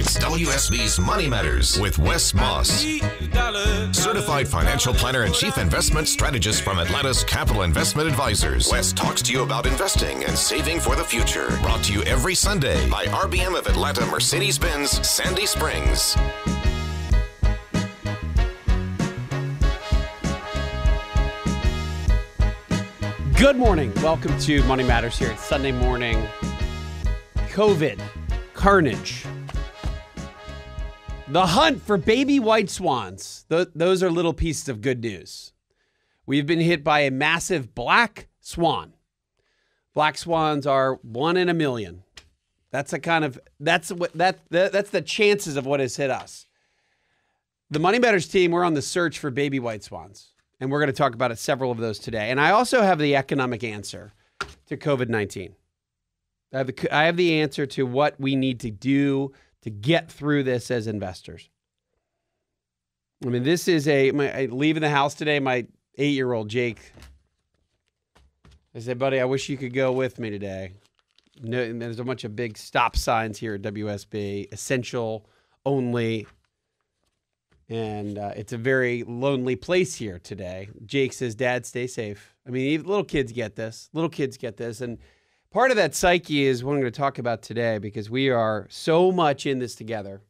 It's WSB's Money Matters with Wes Moss, certified financial planner and chief investment strategist from Atlanta's Capital Investment Advisors. Wes talks to you about investing and saving for the future. Brought to you every Sunday by RBM of Atlanta Mercedes-Benz Sandy Springs. Good morning. Welcome to Money Matters here. It's Sunday morning. COVID, carnage, the hunt for baby white swans. Those are little pieces of good news. We've been hit by a massive black swan. Black swans are 1 in a million. That's the chances of what has hit us. The Money Matters team, we're on the search for baby white swans. And we're going to talk about several of those today. And I also have the economic answer to COVID-19. I have the answer to what we need to do to get through this as investors. I mean, this is leaving the house today, my 8-year-old Jake. I said, buddy, I wish you could go with me today. No, and there's a bunch of big stop signs here at WSB, essential only. And it's a very lonely place here today. Jake says, Dad, stay safe. I mean, little kids get this. And part of that psyche is what I'm going to talk about today, because we are so much in this together.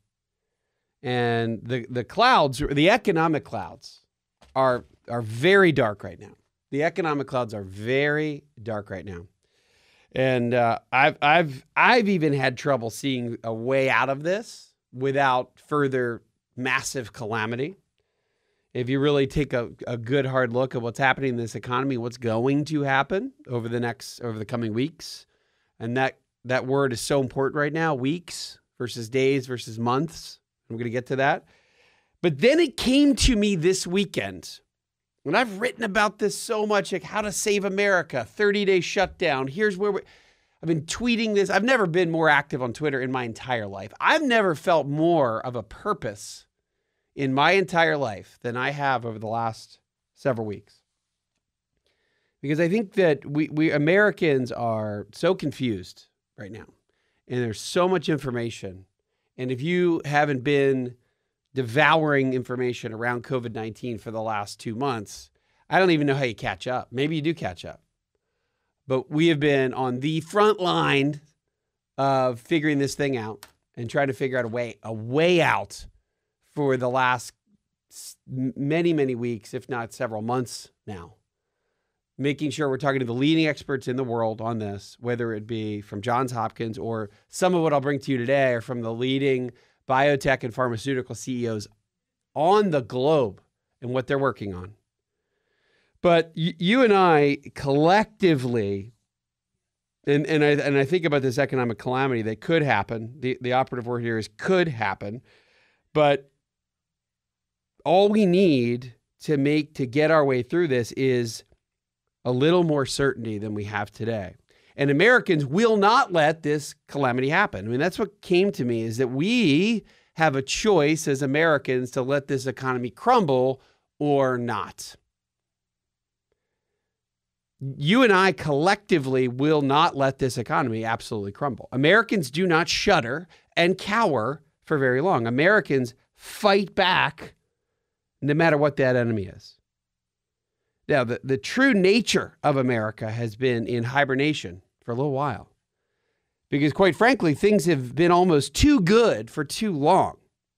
And the clouds, the economic clouds, are very dark right now. The economic clouds are very dark right now. And I've even had trouble seeing a way out of this without further massive calamity. If you really take a good hard look at what's happening in this economy, what's going to happen over the coming weeks, and that word is so important right now, weeks versus days versus months. I'm going to get to that. But then it came to me this weekend, and I've written about this so much, like how to save America, 30-day shutdown. Here's where I've been tweeting this. I've never been more active on Twitter in my entire life. I've never felt more of a purpose in my entire life than I have over the last several weeks. Because I think that we Americans are so confused right now, and there's so much information. And if you haven't been devouring information around COVID-19 for the last 2 months, I don't even know how you catch up. Maybe you do catch up. But we have been on the front line of figuring this thing out and trying to figure out a way out for the last many, many weeks, if not several months now. Making sure we're talking to the leading experts in the world on this, whether it be from Johns Hopkins or some of what I'll bring to you today are from the leading biotech and pharmaceutical CEOs on the globe and what they're working on. But you and I collectively, and I think about this economic calamity that could happen. The operative word here is could happen. But all we need to get our way through this is a little more certainty than we have today. And Americans will not let this calamity happen. I mean, that's what came to me, is that we have a choice as Americans to let this economy crumble or not. You and I collectively will not let this economy absolutely crumble. Americans do not shudder and cower for very long. Americans fight back no matter what that enemy is. Now, the true nature of America has been in hibernation for a little while. Because quite frankly, things have been almost too good for too long.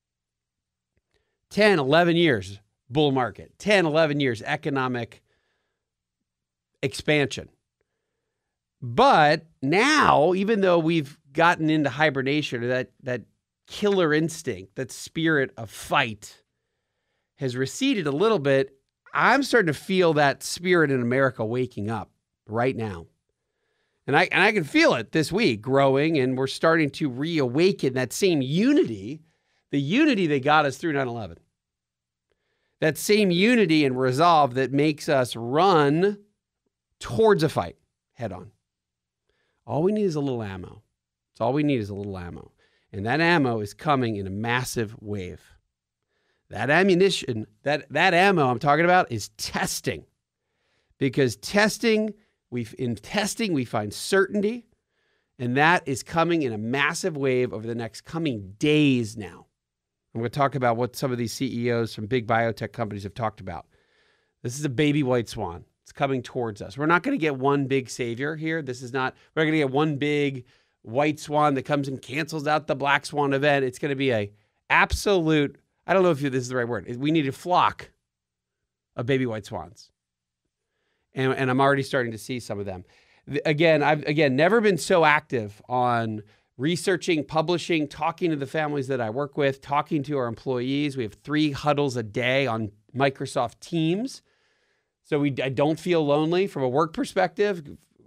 10, 11 years bull market, 10, 11 years economic expansion. But now, even though we've gotten into hibernation, or that killer instinct, that spirit of fight has receded a little bit, I'm starting to feel that spirit in America waking up right now. And I can feel it this week growing, and we're starting to reawaken that same unity, the unity that got us through 9/11. That same unity and resolve that makes us run towards a fight head on. All we need is a little ammo. That's all we need is a little ammo. And that ammo is coming in a massive wave. That ammunition, that ammo I'm talking about is testing. Because in testing, we find certainty. And that is coming in a massive wave over the next coming days now. I'm going to talk about what some of these CEOs from big biotech companies have talked about. This is a baby white swan. It's coming towards us. We're not going to get one big savior here. We're not going to get one big white swan that comes and cancels out the black swan event. It's going to be a absolute, I don't know if this is the right word. We need a flock of baby white swans. And I'm already starting to see some of them. I've never been so active on researching, publishing, talking to the families that I work with, talking to our employees. We have 3 huddles a day on Microsoft Teams. So I don't feel lonely from a work perspective.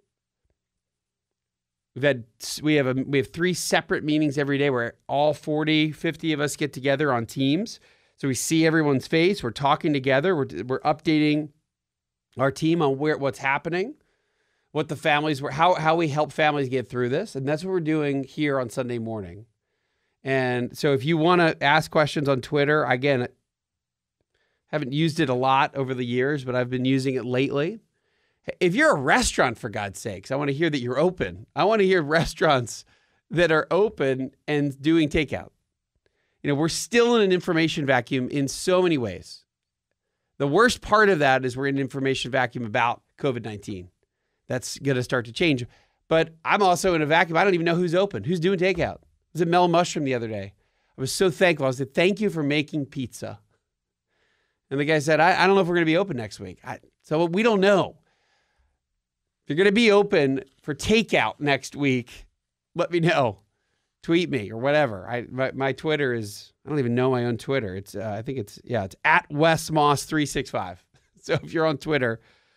We have 3 separate meetings every day where all 40, 50 of us get together on Teams. So we see everyone's face. We're talking together. We're updating our team on what's happening, what the families were, how we help families get through this. And that's what we're doing here on Sunday morning. And so if you want to ask questions on Twitter, again, haven't used it a lot over the years, but I've been using it lately. If you're a restaurant, for God's sakes, I want to hear that you're open. I want to hear restaurants that are open and doing takeout. We're still in an information vacuum in so many ways. The worst part of that is we're in an information vacuum about COVID-19. That's going to start to change. But I'm also in a vacuum. I don't even know who's open, who's doing takeout. I was at Mellow Mushroom the other day. I was so thankful. I said, thank you for making pizza. And the guy said, I don't know if we're going to be open next week. So we don't know. If you're going to be open for takeout next week, let me know. Tweet me or whatever. My Twitter is, I don't even know my own Twitter. It's it's at WesMoss365. So if you're on Twitter,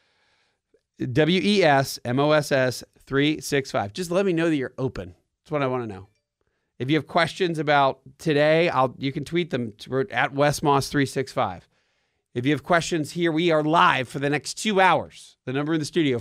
WESMOSS 365. Just let me know that you're open. That's what I want to know. If you have questions about today, you can tweet them at WesMoss365. If you have questions here, we are live for the next 2 hours. The number in the studio,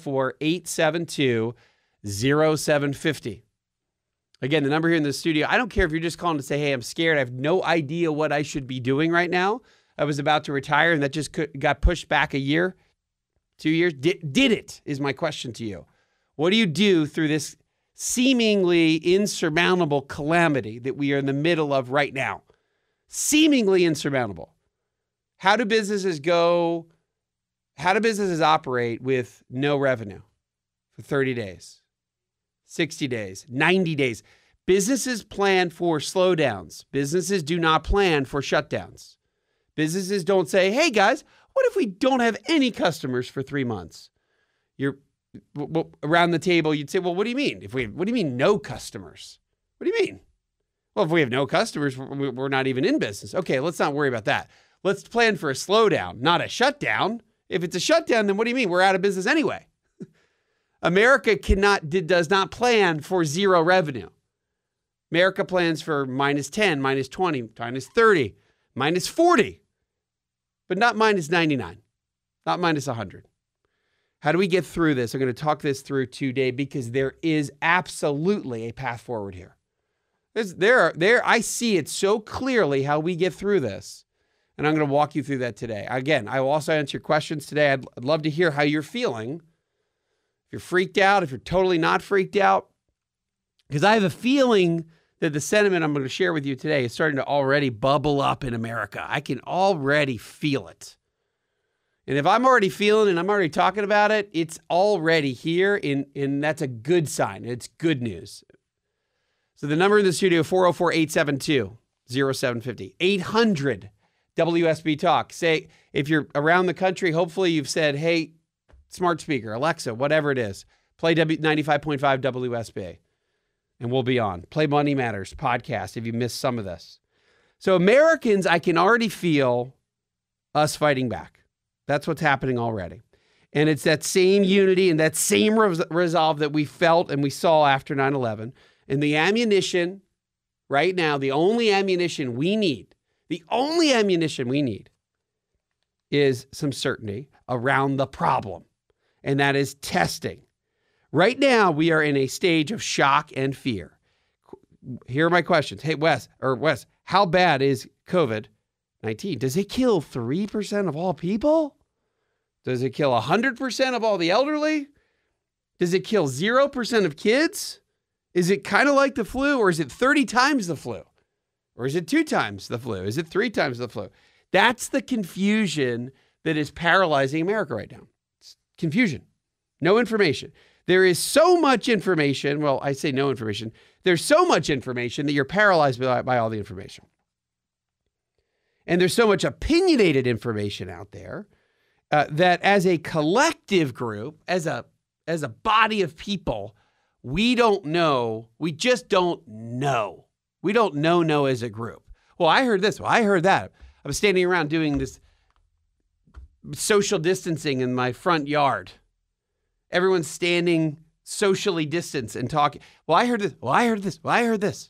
404-872-0750. Again, the number here in the studio, I don't care if you're just calling to say, hey, I'm scared. I have no idea what I should be doing right now. I was about to retire, and that just got pushed back a year, 2 years. Did it, is my question to you. What do you do through this seemingly insurmountable calamity that we are in the middle of right now? Seemingly insurmountable. How do businesses go? How do businesses operate with no revenue for 30 days, 60 days, 90 days? Businesses plan for slowdowns. Businesses do not plan for shutdowns. Businesses don't say, hey guys, what if we don't have any customers for 3 months? Around the table, you'd say, well, what do you mean? What do you mean no customers? What do you mean? Well, if we have no customers, we're not even in business. Okay, let's not worry about that. Let's plan for a slowdown, not a shutdown. If it's a shutdown, then what do you mean? We're out of business anyway. America does not plan for zero revenue. America plans for -10, -20, -30, -40, but not -99, not -100. How do we get through this? I'm going to talk this through today because there is absolutely a path forward here. I see it so clearly how we get through this. And I'm going to walk you through that today. Again, I will also answer your questions today. I'd love to hear how you're feeling. If you're freaked out, if you're totally not freaked out. Because I have a feeling that the sentiment I'm going to share with you today is starting to already bubble up in America. I can already feel it. And if I'm already feeling and I'm already talking about it, it's already here, and that's a good sign. It's good news. So the number in the studio, 404-872-0750, 800 WSB Talk. Say, if you're around the country, hopefully you've said, hey, smart speaker, Alexa, whatever it is, play 95.5 WSB, and we'll be on. Play Money Matters podcast if you missed some of this. So Americans, I can already feel us fighting back. That's what's happening already. And it's that same unity and that same resolve that we felt and we saw after 9/11. And the ammunition right now, the only ammunition we need is some certainty around the problem, and that is testing. Right now, we are in a stage of shock and fear. Here are my questions. Hey, Wes, how bad is COVID-19? Does it kill 3% of all people? Does it kill 100% of all the elderly? Does it kill 0% of kids? Is it kind of like the flu, or is it 30 times the flu? Or is it 2 times the flu? Is it 3 times the flu? That's the confusion that is paralyzing America right now. It's confusion. No information. There is so much information. Well, I say no information. There's so much information that you're paralyzed by all the information. And there's so much opinionated information out there that as a collective group, as a body of people, we don't know. We just don't know. We don't know as a group. Well, I heard this. Well, I heard that. I was standing around doing this social distancing in my front yard. Everyone's standing socially distanced and talking. Well, I heard this. Well, I heard this. Well, I heard this.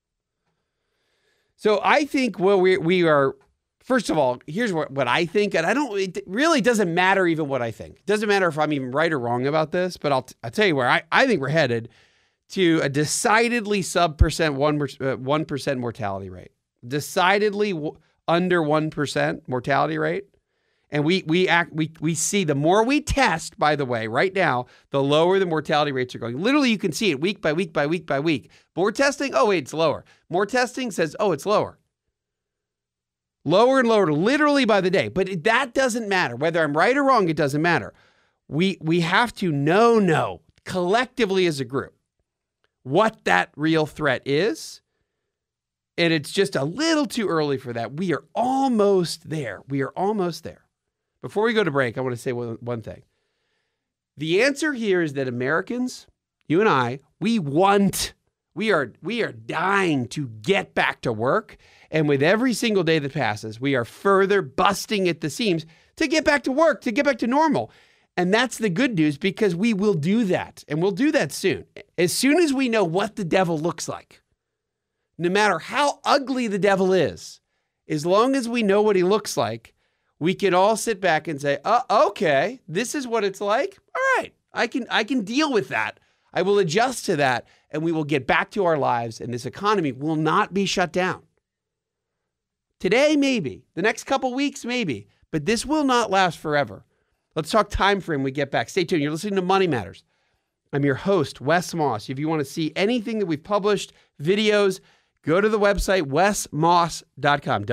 So I think we are, first of all, here's what I think. And it really doesn't matter even what I think. It doesn't matter if I'm even right or wrong about this, but I'll tell you where I think we're headed to a decidedly sub 1% mortality rate. Decidedly under 1% mortality rate. And we see the more we test, by the way, right now, the lower the mortality rates are going. Literally, you can see it week by week by week by week. More testing, oh, wait, it's lower. More testing says, oh, it's lower. Lower and lower, literally by the day. But that doesn't matter. Whether I'm right or wrong, it doesn't matter. We have to know collectively as a group what that real threat is. And it's just a little too early for that. We are almost there. We are almost there. Before we go to break, I want to say one thing. The answer here is that Americans, you and I, we are dying to get back to work. And with every single day that passes, we are further busting at the seams to get back to work, to get back to normal. And that's the good news, because we will do that. And we'll do that soon. As soon as we know what the devil looks like, no matter how ugly the devil is, as long as we know what he looks like, we can all sit back and say, okay, this is what it's like. All right, I can deal with that. I will adjust to that, and we will get back to our lives, and this economy will not be shut down. Today, maybe. The next couple weeks, maybe. But this will not last forever. Let's talk time frame when we get back. Stay tuned. You're listening to Money Matters. I'm your host, Wes Moss. If you want to see anything that we've published, videos, go to the website, wesmoss.com,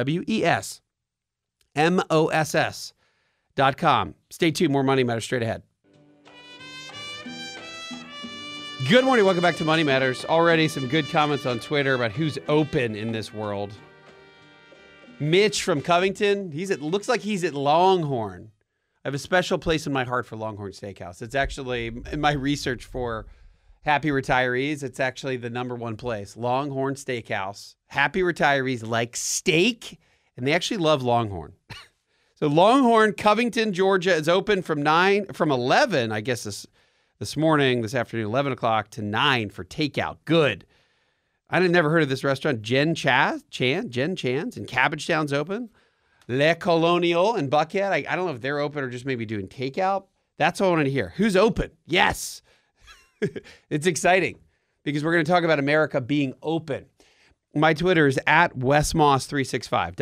WESMOSS.com. Stay tuned. More Money Matters straight ahead. Good morning. Welcome back to Money Matters. Already some good comments on Twitter about who's open in this world. Mitch from Covington, looks like he's at Longhorn. I have a special place in my heart for Longhorn Steakhouse. It's actually, in my research for happy retirees, it's actually the #1 place. Longhorn Steakhouse. Happy retirees like steak, and they actually love Longhorn. So Longhorn, Covington, Georgia is open from 11, I guess this morning, this afternoon, 11 o'clock to 9 for takeout. Good. I had never heard of this restaurant. Jen Chan's in Cabbagetown's open. Le Colonial in Buckhead. I don't know if they're open or just maybe doing takeout. That's all I wanted to hear. Who's open? Yes. It's exciting because we're going to talk about America being open. My Twitter is at WesMoss365,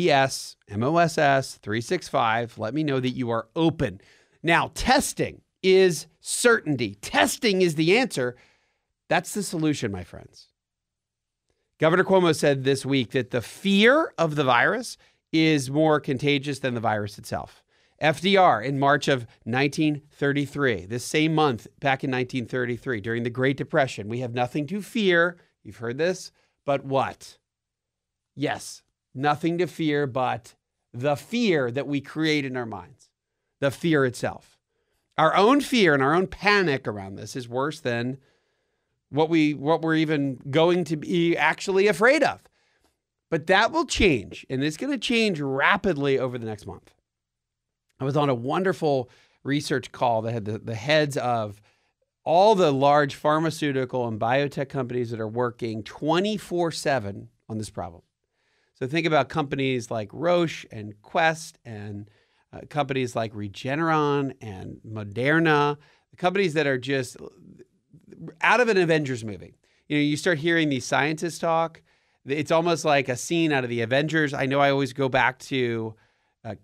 WESMOSS365. Let me know that you are open. Now, testing is certainty. Testing is the answer. That's the solution, my friends. Governor Cuomo said this week that the fear of the virus is more contagious than the virus itself. FDR in March of 1933, this same month back in 1933, during the Great Depression, we have nothing to fear. You've heard this, but what? Yes, nothing to fear but the fear that we create in our minds, the fear itself. Our own fear and our own panic around this is worse than what we're even going to be actually afraid of. But that will change, and it's going to change rapidly over the next month. I was on a wonderful research call that had the heads of all the large pharmaceutical and biotech companies that are working 24/7 on this problem. So think about companies like Roche and Quest and companies like Regeneron and Moderna, companies that are just out of an Avengers movie. You know, you start hearing these scientists talk. It's almost like a scene out of the Avengers. I know I always go back to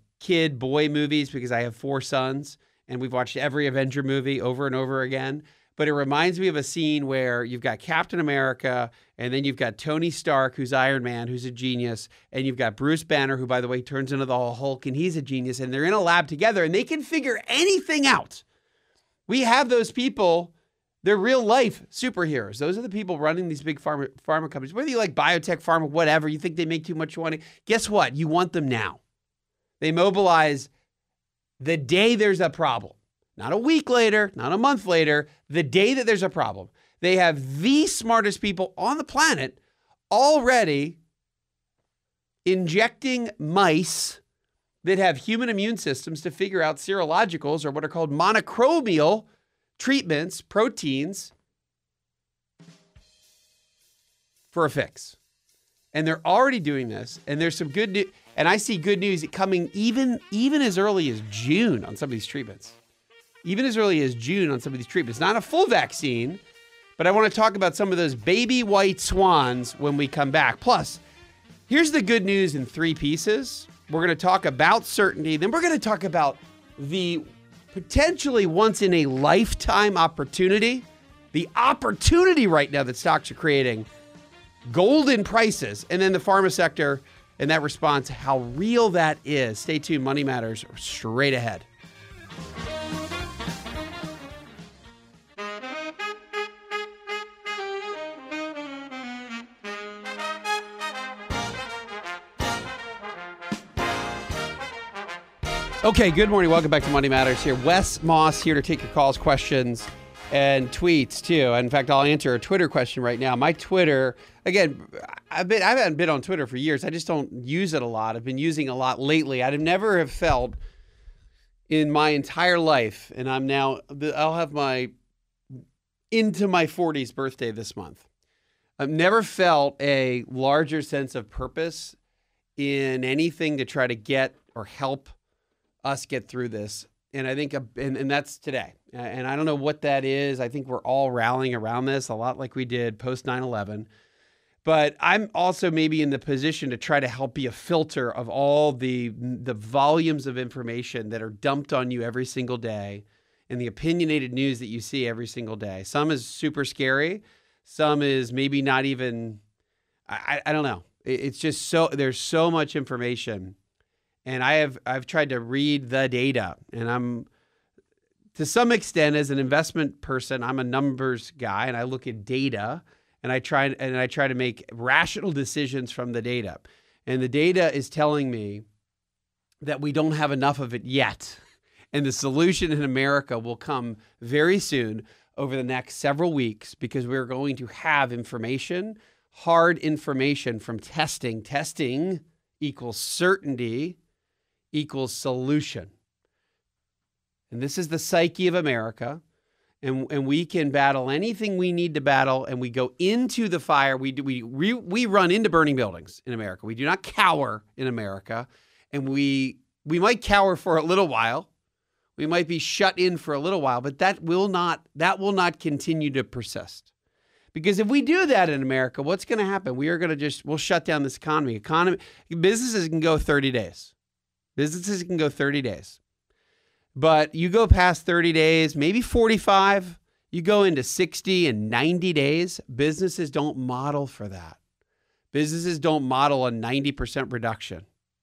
boy movies because I have 4 sons and we've watched every Avenger movie over and over again. but it reminds me of a scene where you've got Captain America, and then you've got Tony Stark, who's Iron Man, who's a genius, and you've got Bruce Banner, who, by the way, turns into the Hulk, and he's a genius, and they're in a lab together, and they can figure anything out. We have those people. They're real-life superheroes. Those are the people running these big pharma companies. Whether you like biotech, pharma, whatever, you think they make too much money, guess what? You want them now. They mobilize the day there's a problem. Not a week later, not a month later, the day that there's a problem. They have the smartest people on the planet already injecting mice that have human immune systems to figure out serologicals, or what are called monoclonal treatments, proteins, for a fix. And they're already doing this, and there's some good news, and I see good news coming even as early as June on some of these treatments. Even as early as June on some of these treatments. Not a full vaccine, but I want to talk about some of those baby white swans when we come back. Plus, here's the good news in 3 pieces. We're going to talk about certainty. Then we're going to talk about the potentially once in a lifetime opportunity. The opportunity right now that stocks are creating. Golden prices. And then the pharma sector and that response, how real that is. Stay tuned. Money Matters straight ahead. Okay, good morning. Welcome back to Money Matters here. Wes Moss here to take your calls, questions, and tweets too. In fact, I'll answer a Twitter question right now. My Twitter, again, I haven't been on Twitter for years. I just don't use it a lot. I've been using it a lot lately. I'd never have felt in my entire life, and I'll have my into my 40s birthday this month. I've never felt a larger sense of purpose in anything to try to get or help us get through this. And I think, and that's today. And I don't know what that is. I think we're all rallying around this a lot like we did post 9/11. But I'm also maybe in the position to try to help be a filter of all the volumes of information that are dumped on you every single day and the opinionated news that you see every single day. Some is super scary. Some is maybe not even, I don't know. It's just there's so much information. And I've tried to read the data, and I'm, to some extent, as an investment person, I'm a numbers guy, and I look at data, and I try to make rational decisions from the data. And the data is telling me that we don't have enough of it yet, and the solution in America will come very soon over the next several weeks, because we're going to have information, hard information from testing. Testing equals certainty equals solution. And this is the psyche of America. And we can battle anything we need to battle, and we go into the fire. We run into burning buildings in America. We do not cower in America. And we might cower for a little while. We might be shut in for a little while, but that will not continue to persist. Because if we do that in America, what's going to happen? We'll shut down this economy. Businesses can go 30 days. Businesses can go 30 days. But you go past 30 days, maybe 45, you go into 60 and 90 days, businesses don't model for that. Businesses don't model a 90% reduction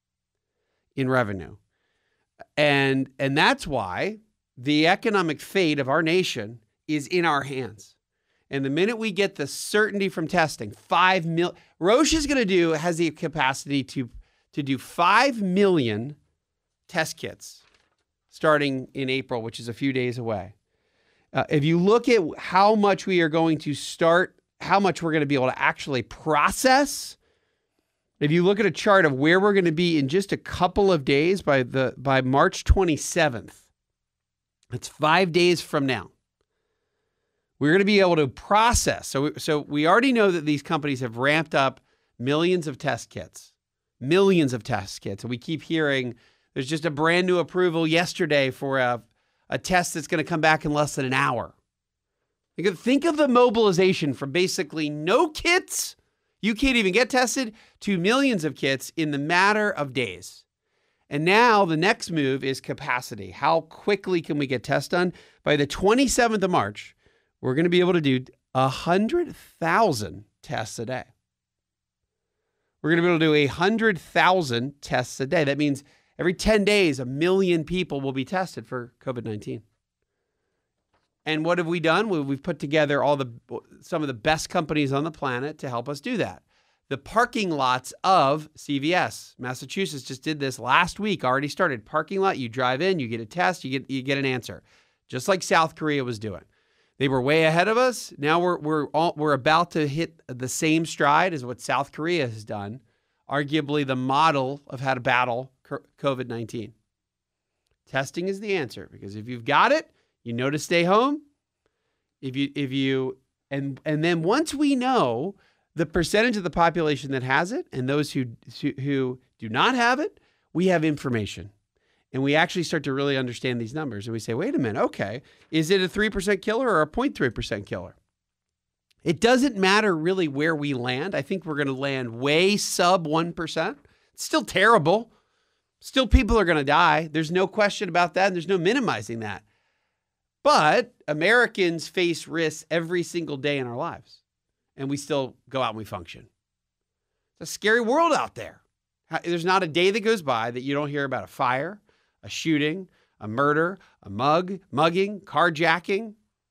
in revenue. And that's why the economic fate of our nation is in our hands. And the minute we get the certainty from testing, 5 million, Roche has the capacity to do 5 million test kits starting in April, which is a few days away. If you look at how much we are going to start, how much we're going to be able to actually process, if you look at a chart of where we're going to be in just a couple of days by March 27th, it's 5 days from now. We're going to be able to process. So we already know that these companies have ramped up millions of test kits. And we keep hearing there's just a brand new approval yesterday for a test that's going to come back in less than an hour. Think of the mobilization from basically no kits, you can't even get tested, to millions of kits in the matter of days. And now the next move is capacity. How quickly can we get tests done? By the 27th of March, we're going to be able to do 100,000 tests a day. We're going to be able to do 100,000 tests a day. That means every 10 days, 1 million people will be tested for COVID-19. And what have we done? We've put together some of the best companies on the planet to help us do that. The parking lots of CVS, Massachusetts, just did this last week, already started. Parking lot, you drive in, you get a test, you get an answer, just like South Korea was doing. They were way ahead of us. Now we're about to hit the same stride as what South Korea has done, arguably the model of how to battle COVID-19. Testing is the answer, because if you've got it, you know to stay home. And then once we know the percentage of the population that has it and those who do not have it, we have information. And we actually start to really understand these numbers. And we say, wait a minute, okay, is it a 3% killer or a 0.3% killer? It doesn't matter really where we land. I think we're going to land way sub 1%. It's still terrible. Still people are going to die. There's no question about that. And there's no minimizing that. But Americans face risks every single day in our lives. And we still go out and we function. It's a scary world out there. There's not a day that goes by that you don't hear about a fire, a shooting, a murder, a mugging, carjacking.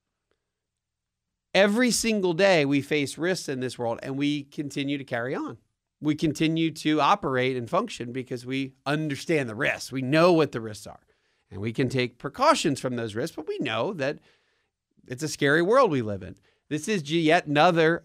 Every single day we face risks in this world, and we continue to carry on. We continue to operate and function because we understand the risks. We know what the risks are, and we can take precautions from those risks, but we know that it's a scary world we live in. This is yet another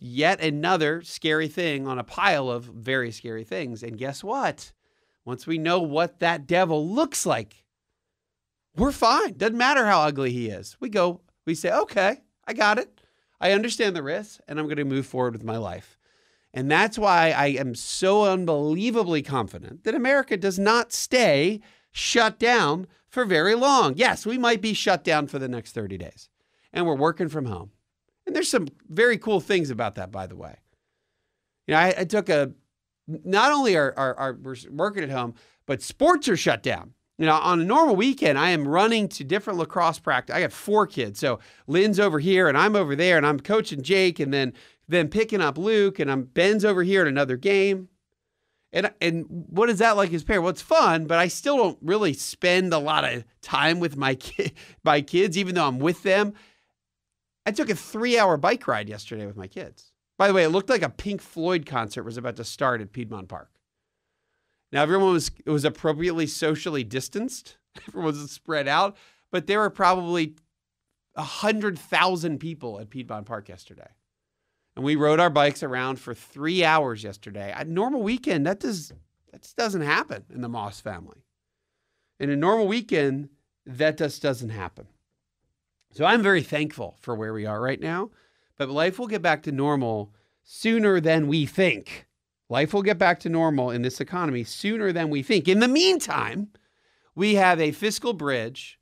scary thing on a pile of very scary things. And guess what? Once we know what that devil looks like, we're fine. Doesn't matter how ugly he is. We say, okay, I got it. I understand the risks, and I'm going to move forward with my life. And that's why I am so unbelievably confident that America does not stay shut down for very long. Yes, we might be shut down for the next 30 days, and we're working from home. And there's some very cool things about that, by the way. You know, I took not only are we're working at home, but sports are shut down. You know, on a normal weekend, I am running to different lacrosse practice. I got 4 kids. So Lynn's over here and I'm over there and I'm coaching Jake and then picking up Luke and Ben's over here at another game. And what is that like as a parent? Well, it's fun, but I still don't really spend a lot of time with my kids, even though I'm with them. I took a 3-hour bike ride yesterday with my kids. By the way, it looked like a Pink Floyd concert was about to start at Piedmont Park. Now, everyone was appropriately socially distanced. Everyone was spread out, but there were probably 100,000 people at Piedmont Park yesterday. And we rode our bikes around for 3 hours yesterday. A normal weekend, that just doesn't happen in the Moss family. In a normal weekend, that just doesn't happen. So I'm very thankful for where we are right now, but life will get back to normal sooner than we think. Life will get back to normal in this economy sooner than we think. In the meantime, we have a fiscal bridge.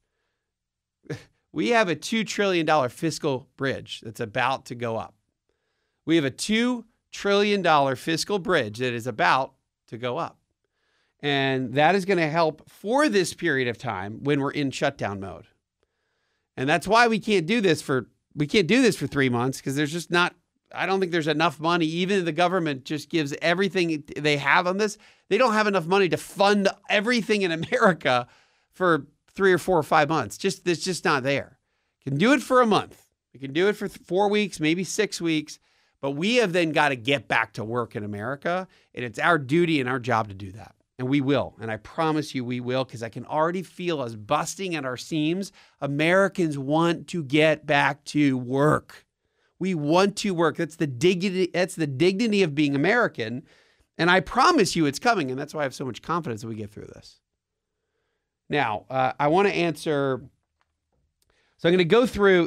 We have a $2 trillion fiscal bridge that's about to go up. We have a $2 trillion fiscal bridge that is about to go up. And that is going to help for this period of time when we're in shutdown mode. And that's why we can't do this for 3 months, because there's just not, I don't think there's enough money. Even if the government just gives everything they have on this, they don't have enough money to fund everything in America for 3 or 4 or 5 months. It's just not there. You can do it for a month. We can do it for 4 weeks, maybe 6 weeks, but we have then got to get back to work in America, and it's our duty and our job to do that. And we will. And I promise you we will, because I can already feel us busting at our seams. Americans want to get back to work. We want to work. That's the dignity of being American. And I promise you it's coming. And that's why I have so much confidence that we get through this. Now, I want to answer. So I'm going to go through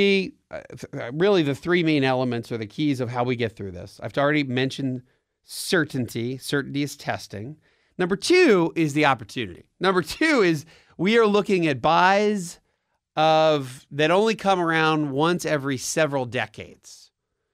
the 3 main elements or the keys of how we get through this. I've already mentioned certainty. Certainty is testing. Number 2 is the opportunity. Number 2 is we are looking at buys that only come around once every several decades.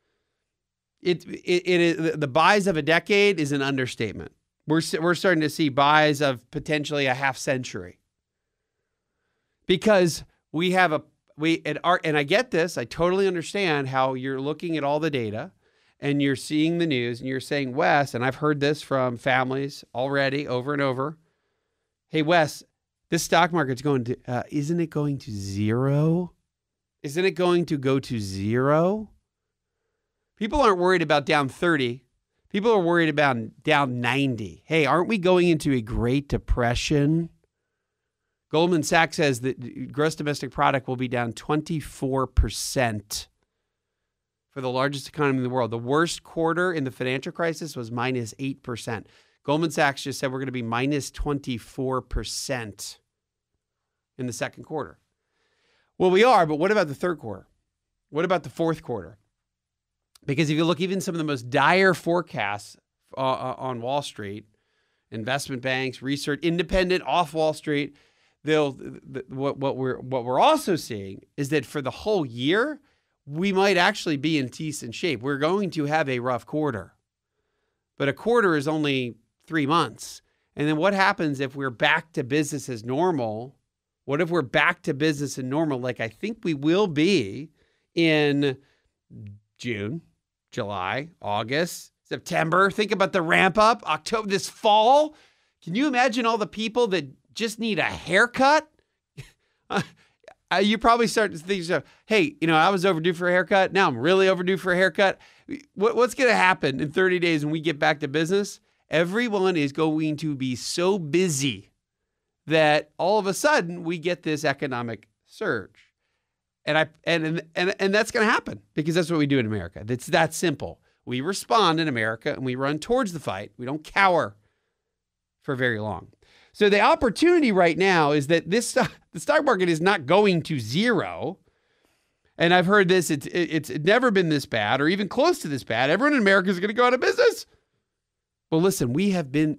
The buys of a decade is an understatement. We're starting to see buys of potentially a half century, because we have and I get this. I totally understand how you're looking at all the data and you're seeing the news and you're saying, Wes, and I've heard this from families already over and over. Hey, Wes, this stock market's going to, isn't it going to zero? Isn't it going to go to zero? People aren't worried about down 30. People are worried about down 90. Hey, aren't we going into a Great Depression? Goldman Sachs says that gross domestic product will be down 24% for the largest economy in the world. The worst quarter in the financial crisis was minus 8%. Goldman Sachs just said we're going to be minus 24% in the second quarter. Well, we are, but what about the third quarter? What about the fourth quarter? Because if you look, even some of the most dire forecasts on Wall Street, investment banks, research, independent off Wall Street, what we're also seeing is that for the whole year, we might actually be in decent shape. We're going to have a rough quarter, but a quarter is only 3 months. And then what happens if we're back to business as normal? What if we're back to business as normal, like I think we will be in June, July, August, September? Think about the ramp up, October, this fall. Can you imagine all the people that just need a haircut? You probably start to think, hey, I was overdue for a haircut. Now I'm really overdue for a haircut. What's going to happen in 30 days when we get back to business? Everyone is going to be so busy that all of a sudden we get this economic surge. And that's going to happen because that's what we do in America. It's that simple. We respond in America and we run towards the fight. We don't cower for very long. So the opportunity right now is that the stock market is not going to zero. And I've heard this, it's never been this bad or even close to this bad. Everyone in America is going to go out of business. Well, listen, we have been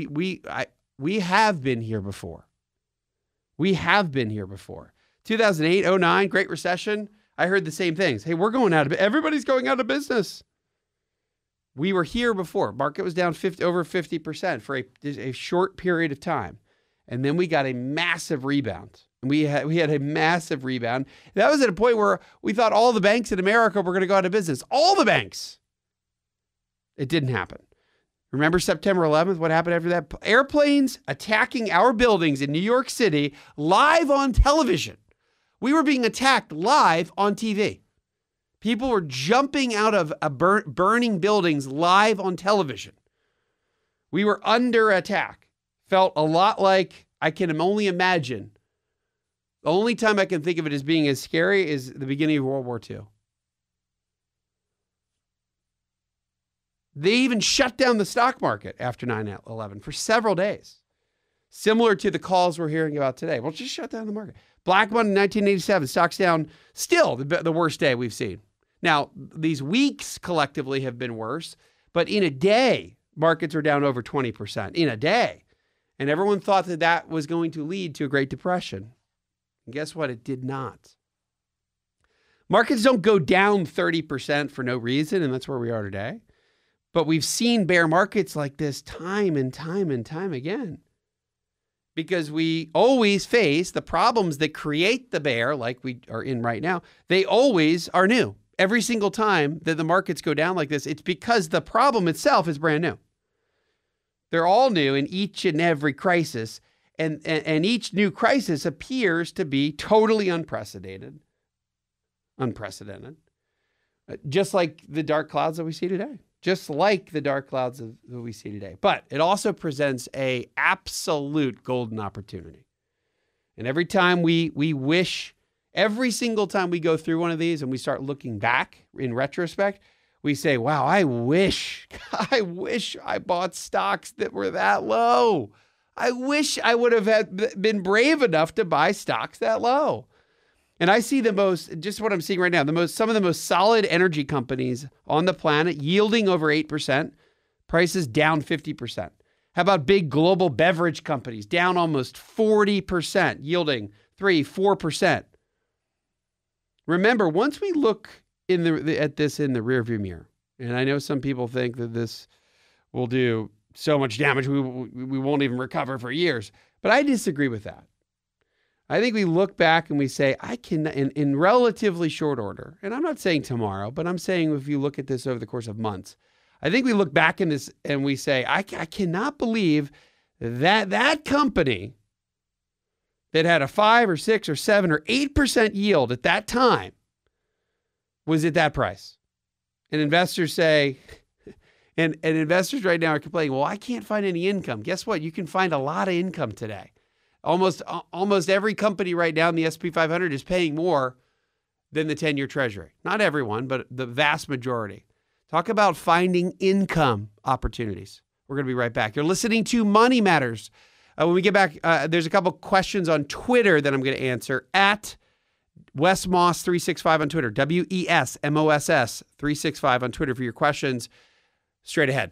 here before. We have been here before. 2008, 09, Great Recession. I heard the same things. Hey, everybody's going out of business. We were here before. Market was down over 50% for a short period of time. And then we got a massive rebound. And we had a massive rebound. That was at a point where we thought all the banks in America were going to go out of business. All the banks. It didn't happen. Remember September 11th? What happened after that? Airplanes attacking our buildings in New York City live on television. We were being attacked live on TV. People were jumping out of burning buildings live on television. We were under attack. Felt a lot like, I can only imagine. The only time I can think of it as being as scary is the beginning of World War II. They even shut down the stock market after 9/11 for several days. Similar to the calls we're hearing about today. Well, just shut down the market. Black Monday 1987, stocks down, still the worst day we've seen. Now, these weeks collectively have been worse, but in a day, markets are down over 20%. In a day. And everyone thought that was going to lead to a Great Depression. And guess what? It did not. Markets don't go down 30% for no reason, and that's where we are today. But we've seen bear markets like this time and time and time again. Because we always face the problems that create the bear, like we are in right now. They always are new. Every single time that the markets go down like this, it's because the problem itself is brand new. They're all new in each and every crisis. And each new crisis appears to be totally unprecedented. Just like the dark clouds that we see today. Just like the dark clouds that we see today. But it also presents an absolute golden opportunity. And every time every single time we go through one of these and we start looking back in retrospect, we say, wow, I wish I bought stocks that were that low. I wish I would have been brave enough to buy stocks that low. And I see just what I'm seeing right now, some of the most solid energy companies on the planet yielding over 8%, prices down 50%. How about big global beverage companies down almost 40%, yielding 3-4%? Remember, once we look at this in the rearview mirror, and I know some people think that this will do so much damage we won't even recover for years, but I disagree with that. I think we look back and we say, I can, in relatively short order, and I'm not saying tomorrow, but I'm saying if you look at this over the course of months, I think we look back in this and we say, I cannot believe that company that had a 5 or 6 or 7 or 8% yield at that time was at that price. And investors say, and investors right now are complaining, well, I can't find any income. Guess what? You can find a lot of income today. Almost every company right now in the S&P 500 is paying more than the 10-year Treasury. Not everyone, but the vast majority. Talk about finding income opportunities. We're going to be right back. You're listening to Money Matters. When we get back, there's a couple questions on Twitter that I'm going to answer at WesMoss365 on Twitter, WESMOSS 365 on Twitter for your questions straight ahead.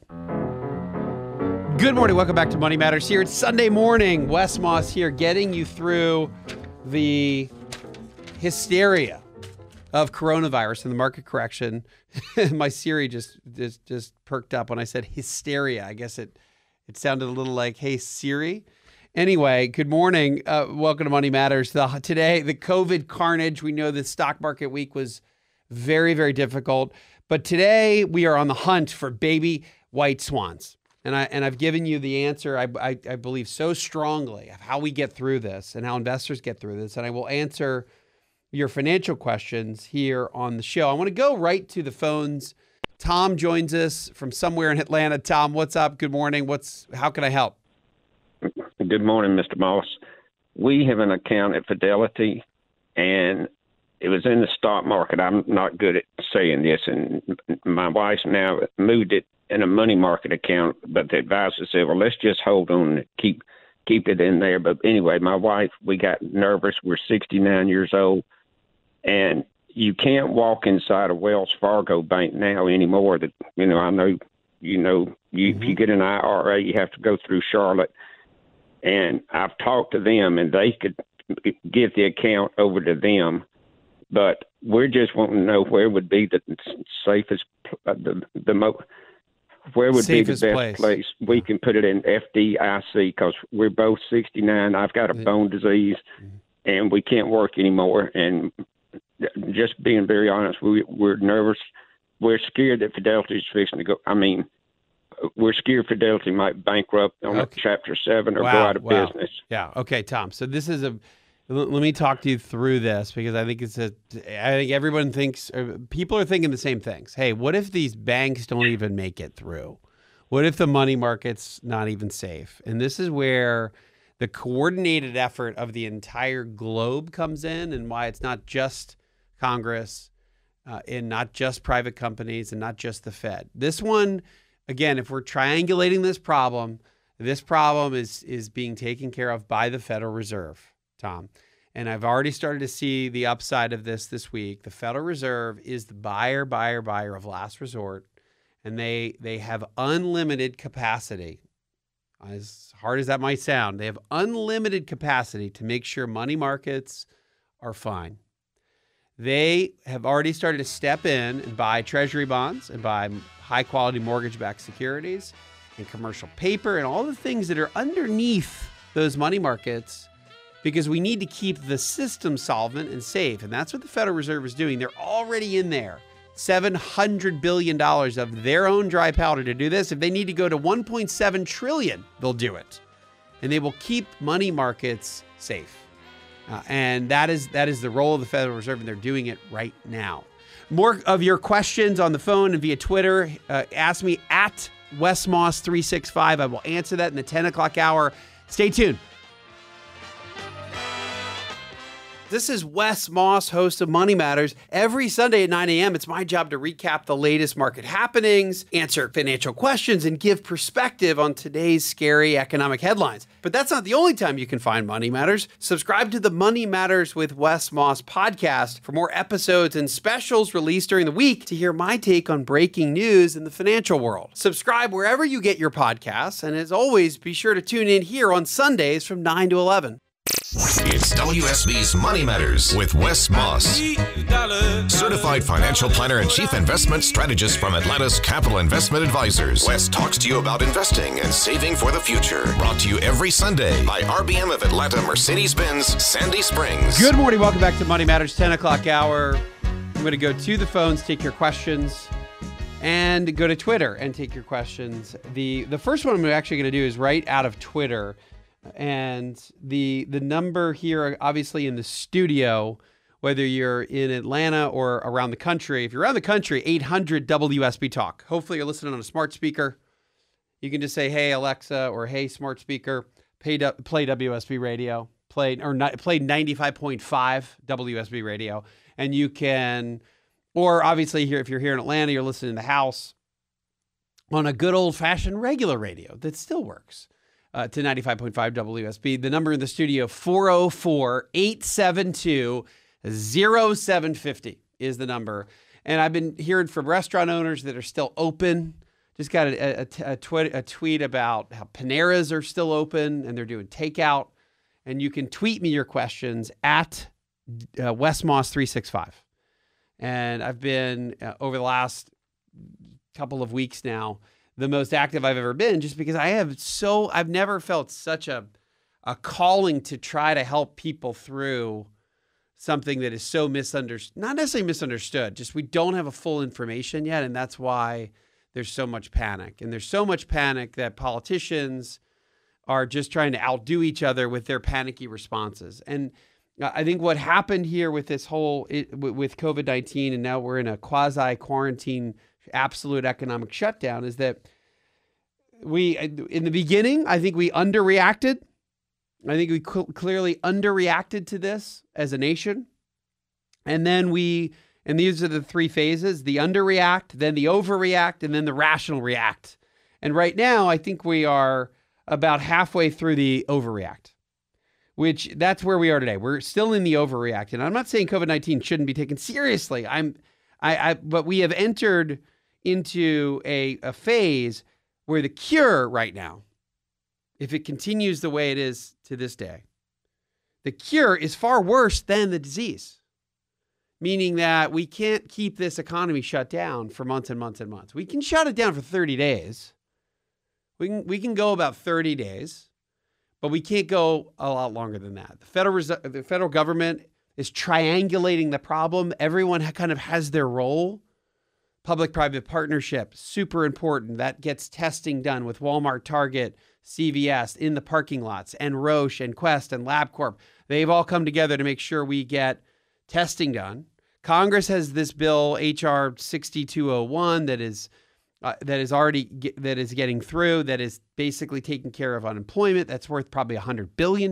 Good morning. Welcome back to Money Matters here. It's Sunday morning. Wes Moss here getting you through the hysteria of coronavirus and the market correction. My Siri just perked up when I said hysteria. I guess it sounded a little like, hey, Siri. Anyway, good morning. Welcome to Money Matters. Today, the COVID carnage. We know the stock market week was very, very difficult. But today, we are on the hunt for baby white swans. And I've given you the answer, I believe so strongly, of how we get through this and how investors get through this. And I will answer your financial questions here on the show. I want to go right to the phones. Tom joins us from somewhere in Atlanta. Tom, what's up? Good morning. How can I help? Good morning, Mr. Moss. We have an account at Fidelity, and it was in the stock market. I'm not good at saying this, and my wife now moved it in a money market account, but the advisor said, well, let's just hold on and keep it in there. But anyway, my wife, we got nervous. We're 69 years old, and you can't walk inside a Wells Fargo bank now anymore. That I know, if you get an IRA, you have to go through Charlotte. And I've talked to them, and they could give the account over to them. But we're just wanting to know where would be the safest, where would safest be the best place we can put it in FDIC, because we're both 69. I've got a bone disease, and we can't work anymore. And just being very honest, we're nervous. We're scared that Fidelity is fixing to go. I mean, we're scared Fidelity might bankrupt on Chapter 7 or go out of business. Yeah. Okay, Tom. So this is let me talk to you through this, because I think I think everyone thinks, people are thinking the same things. Hey, what if these banks don't even make it through? What if the money market's not even safe? And this is where the coordinated effort of the entire globe comes in, and why it's not just Congress and not just private companies and not just the Fed. This one, again, if we're triangulating this problem is being taken care of by the Federal Reserve, Tom. And I've already started to see the upside of this week. The Federal Reserve is the buyer of last resort, and they have unlimited capacity. As hard as that might sound, they have unlimited capacity to make sure money markets are fine. They have already started to step in and buy treasury bonds and buy high-quality mortgage-backed securities and commercial paper and all the things that are underneath those money markets, because we need to keep the system solvent and safe. And that's what the Federal Reserve is doing. They're already in there. $700 billion of their own dry powder to do this. If they need to go to $1.7 trillion, they'll do it. And they will keep money markets safe. And that is the role of the Federal Reserve, and they're doing it right now. More of your questions on the phone and via Twitter. Ask me at WesMoss365. I will answer that in the 10 o'clock hour. Stay tuned. This is Wes Moss, host of Money Matters. Every Sunday at 9 a.m., it's my job to recap the latest market happenings, answer financial questions, and give perspective on today's scary economic headlines. But that's not the only time you can find Money Matters. Subscribe to the Money Matters with Wes Moss podcast for more episodes and specials released during the week to hear my take on breaking news in the financial world. Subscribe wherever you get your podcasts, and as always, be sure to tune in here on Sundays from 9 to 11. It's WSB's Money Matters with Wes Moss, certified financial planner and chief investment strategist from Atlanta's Capital Investment Advisors. Wes talks to you about investing and saving for the future. Brought to you every Sunday by RBM of Atlanta Mercedes-Benz Sandy Springs. Good morning. Welcome back to Money Matters, 10 o'clock hour. I'm going to go to the phones, take your questions, and go to Twitter and take your questions. The first one I'm actually going to do is right out of Twitter. And the number here, obviously in the studio, whether you're in Atlanta or around the country, if you're around the country, 800 WSB Talk. Hopefully you're listening on a smart speaker. You can just say, hey, Alexa, or hey, smart speaker, play WSB radio, play 95.5 WSB radio. And you can, or obviously here, if you're here in Atlanta, you're listening in the house on a good old-fashioned regular radio that still works. To 95.5 WSB. The number in the studio, 404-872-0750 is the number. And I've been hearing from restaurant owners that are still open. Just got a tweet about how Paneras are still open and they're doing takeout. And you can tweet me your questions at WesMoss365. And I've been, over the last couple of weeks now, the most active I've ever been, just because I've never felt such a calling to try to help people through something that is so misunderstood, not necessarily misunderstood, just we don't have a full information yet. And that's why there's so much panic. And there's so much panic that politicians are just trying to outdo each other with their panicky responses. And I think what happened here with this with COVID-19, and now we're in a quasi-quarantine absolute economic shutdown, is that in the beginning, I think we underreacted. I think we clearly underreacted to this as a nation. And then and these are the three phases: the underreact, then the overreact, and then the rational react. And right now, I think we are about halfway through the overreact, which that's where we are today. We're still in the overreact. And I'm not saying COVID-19 shouldn't be taken seriously. But we have entered into a phase where the cure right now, if it continues the way it is to this day, the cure is far worse than the disease, meaning that we can't keep this economy shut down for months and months and months. We can shut it down for 30 days. We can go about 30 days, but we can't go a lot longer than that. The federal government is triangulating the problem. Everyone kind of has their role. Public-private partnership, super important. That gets testing done with Walmart, Target, CVS in the parking lots, and Roche and Quest and LabCorp. They've all come together to make sure we get testing done. Congress has this bill, HR 6201, that is getting through, that is basically taking care of unemployment. That's worth probably $100 billion.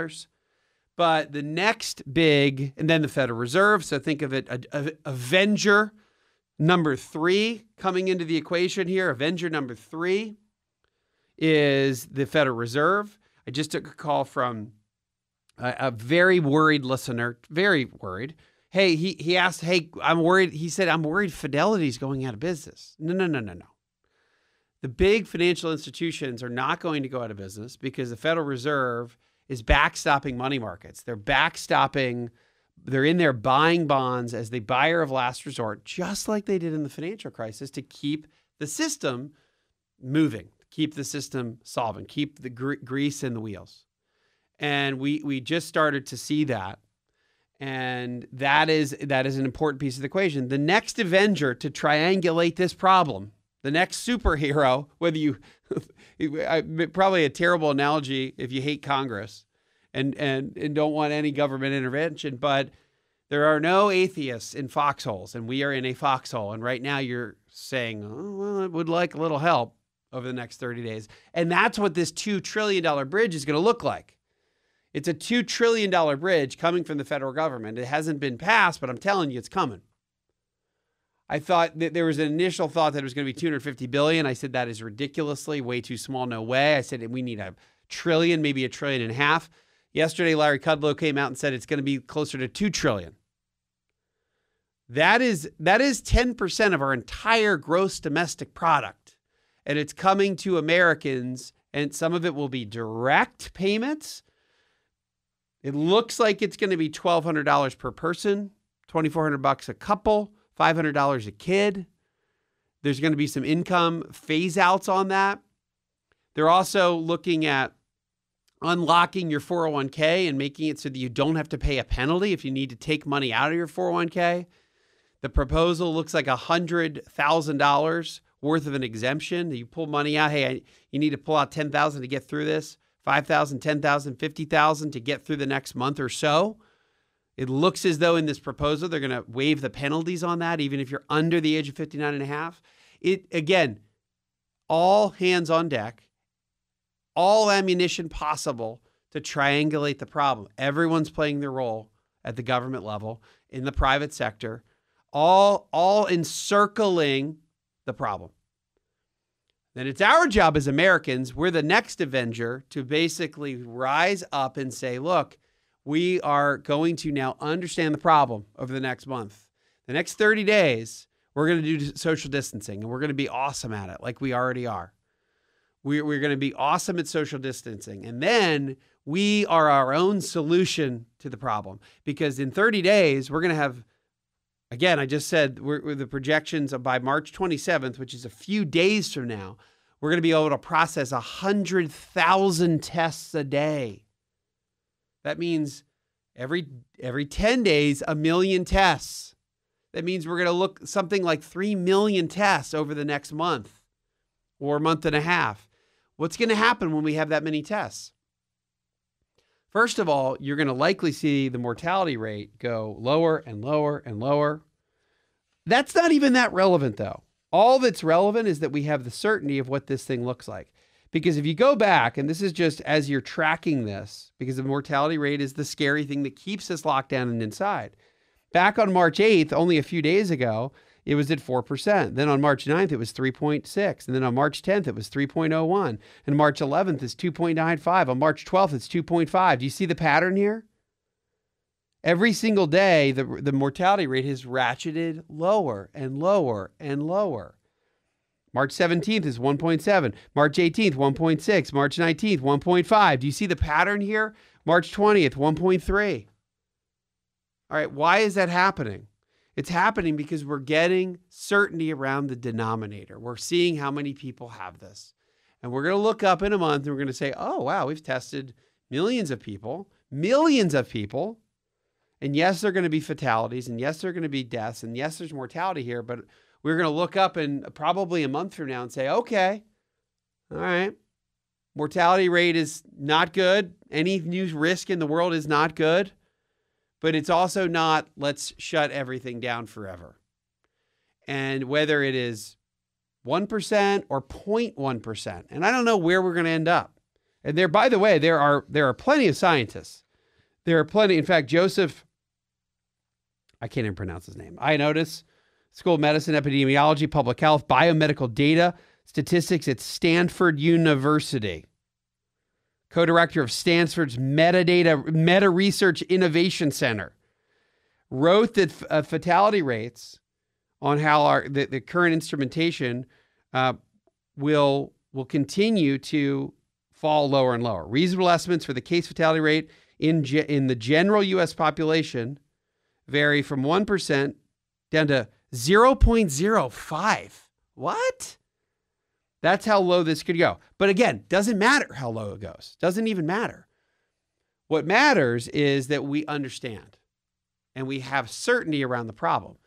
But the next big, and then the Federal Reserve, so think of it, Avenger number 3 coming into the equation here. Avenger number 3 is the Federal Reserve. I just took a call from a very worried listener, very worried. Hey, he asked, hey, I'm worried. He said, I'm worried Fidelity's going out of business. No. The big financial institutions are not going to go out of business because the Federal Reserve is backstopping money markets. They're in there buying bonds as the buyer of last resort, just like they did in the financial crisis, to keep the system moving, keep the system solving, keep the grease in the wheels. And we just started to see that. And that is an important piece of the equation. The next Avenger to triangulate this problem, the next superhero, whether you probably a terrible analogy if you hate Congress and don't want any government intervention, but there are no atheists in foxholes, and we are in a foxhole. And right now you're saying, oh, well, I would like a little help over the next 30 days. And that's what this $2 trillion bridge is going to look like. It's a $2 trillion bridge coming from the federal government. It hasn't been passed, but I'm telling you, it's coming. I thought that there was an initial thought that it was going to be $250 billion. I said that is ridiculously way too small. No way. I said we need $1 trillion, maybe $1.5 trillion. Yesterday, Larry Kudlow came out and said it's going to be closer to $2 trillion. That is 10% of our entire gross domestic product, and it's coming to Americans. And some of it will be direct payments. It looks like it's going to be $1,200 per person, $2,400 a couple, $500 a kid. There's going to be some income phase outs on that. They're also looking at unlocking your 401k and making it so that you don't have to pay a penalty if you need to take money out of your 401k. The proposal looks like $100,000 worth of an exemption. You pull money out. Hey, you need to pull out $10,000 to get through this, $5,000, $10,000, $50,000 to get through the next month or so. It looks as though in this proposal, they're going to waive the penalties on that, even if you're under the age of 59 and a half. Again, all hands on deck, all ammunition possible to triangulate the problem. Everyone's playing their role at the government level, in the private sector, all encircling the problem. Then it's our job as Americans, we're the next Avenger, to basically rise up and say, look, we are going to now understand the problem over the next month. The next 30 days, we're going to do social distancing, and we're going to be awesome at it like we already are. We're going to be awesome at social distancing. And then we are our own solution to the problem. Because in 30 days, we're going to have, again, I just said we're the projections of by March 27th, which is a few days from now, we're going to be able to process 100,000 tests a day. That means every 10 days, 1 million tests. That means we're going to look something like 3 million tests over the next month or month and a half. What's going to happen when we have that many tests? First of all, you're going to likely see the mortality rate go lower and lower and lower. That's not even that relevant, though. All that's relevant is that we have the certainty of what this thing looks like. Because if you go back, and this is just as you're tracking this, because the mortality rate is the scary thing that keeps us locked down and inside. Back on March 8th, only a few days ago, it was at 4%. Then on March 9th, it was 3.6. And then on March 10th, it was 3.01. And March 11th is 2.95. On March 12th, it's 2.5. Do you see the pattern here? Every single day, the mortality rate has ratcheted lower and lower and lower. March 17th is 1.7. March 18th, 1.6. March 19th, 1.5. Do you see the pattern here? March 20th, 1.3. All right, why is that happening? It's happening because we're getting certainty around the denominator. We're seeing how many people have this. And we're going to look up in a month and we're going to say, oh, wow, we've tested millions of people. And yes, there are going to be fatalities. And yes, there are going to be deaths. And yes, there's mortality here. But we're going to look up in probably a month from now and say, okay, all right, mortality rate is not good. Any new risk in the world is not good. But it's also not, let's shut everything down forever. And whether it is 1% or 0.1%, and I don't know where we're going to end up. And there, by the way, there are plenty of scientists. There are plenty. In fact, Joseph, I can't even pronounce his name. Ioannidis, School of Medicine, Epidemiology, Public Health, Biomedical Data, Statistics at Stanford University. Co-director of Stanford's Meta Research Innovation Center, wrote that fatality rates on how the current instrumentation will continue to fall lower and lower. Reasonable estimates for the case fatality rate in the general U.S. population vary from 1% down to 0.05. What? That's how low this could go. But again, doesn't matter how low it goes. Doesn't even matter. What matters is that we understand and we have certainty around the problem.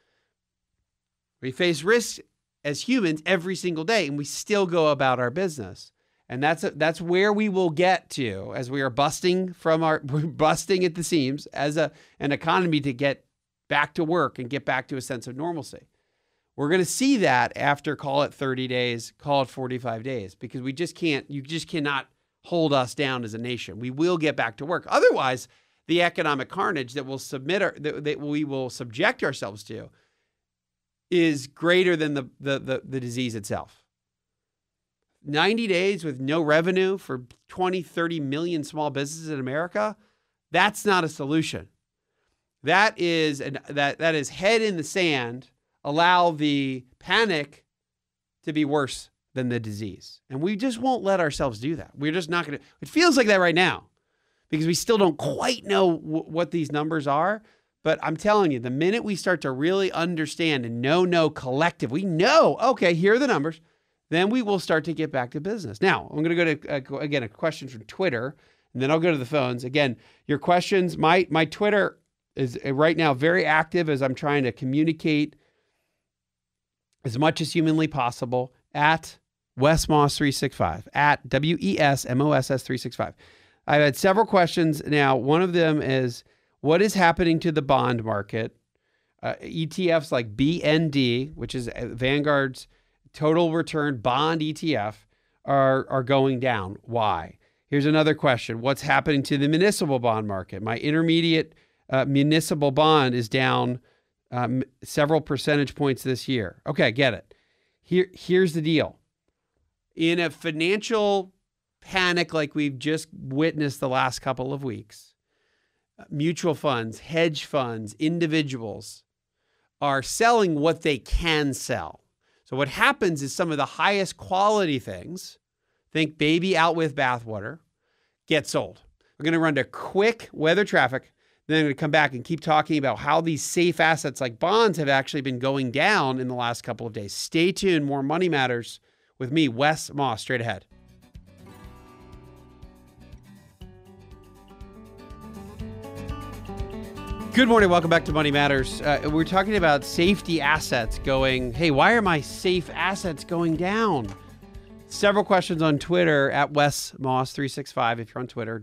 We face risks as humans every single day, and we still go about our business. And that's where we will get to as we are busting at the seams as an economy to get back to work and get back to a sense of normalcy. We're going to see that after, call it 30 days, call it 45 days, because you just cannot hold us down as a nation. We will get back to work. Otherwise, the economic carnage that we will subject ourselves to is greater than the disease itself. 90 days with no revenue for 20, 30 million small businesses in America, that's not a solution. That is head in the sand. Allow the panic to be worse than the disease. And we just won't let ourselves do that. We're just not going to. It feels like that right now because we still don't quite know what these numbers are. But I'm telling you, the minute we start to really understand and know collective, we know, okay, here are the numbers, then we will start to get back to business. Now, I'm going to go to, again, a question from Twitter, and then I'll go to the phones. Again, your questions, my Twitter is right now very active as I'm trying to communicate as much as humanly possible at WesMoss365, at WESMOSS365. I've had several questions now. One of them is, what is happening to the bond market? ETFs like BND, which is Vanguard's total return bond ETF, are going down. Why? Here's another question. What's happening to the municipal bond market? My intermediate municipal bond is down several percentage points this year. Okay, get it. Here's the deal. In a financial panic like we've just witnessed the last couple of weeks, mutual funds, hedge funds, individuals are selling what they can sell. So what happens is some of the highest quality things, think baby out with bathwater, get sold. We're going to run to quick weather traffic. Then I'm going to come back and keep talking about how these safe assets like bonds have actually been going down in the last couple of days. Stay tuned. More Money Matters with me, Wes Moss, straight ahead. Good morning. Welcome back to Money Matters. We're talking about safety assets going, hey, why are my safe assets going down? Several questions on Twitter at WesMoss365 if you're on Twitter,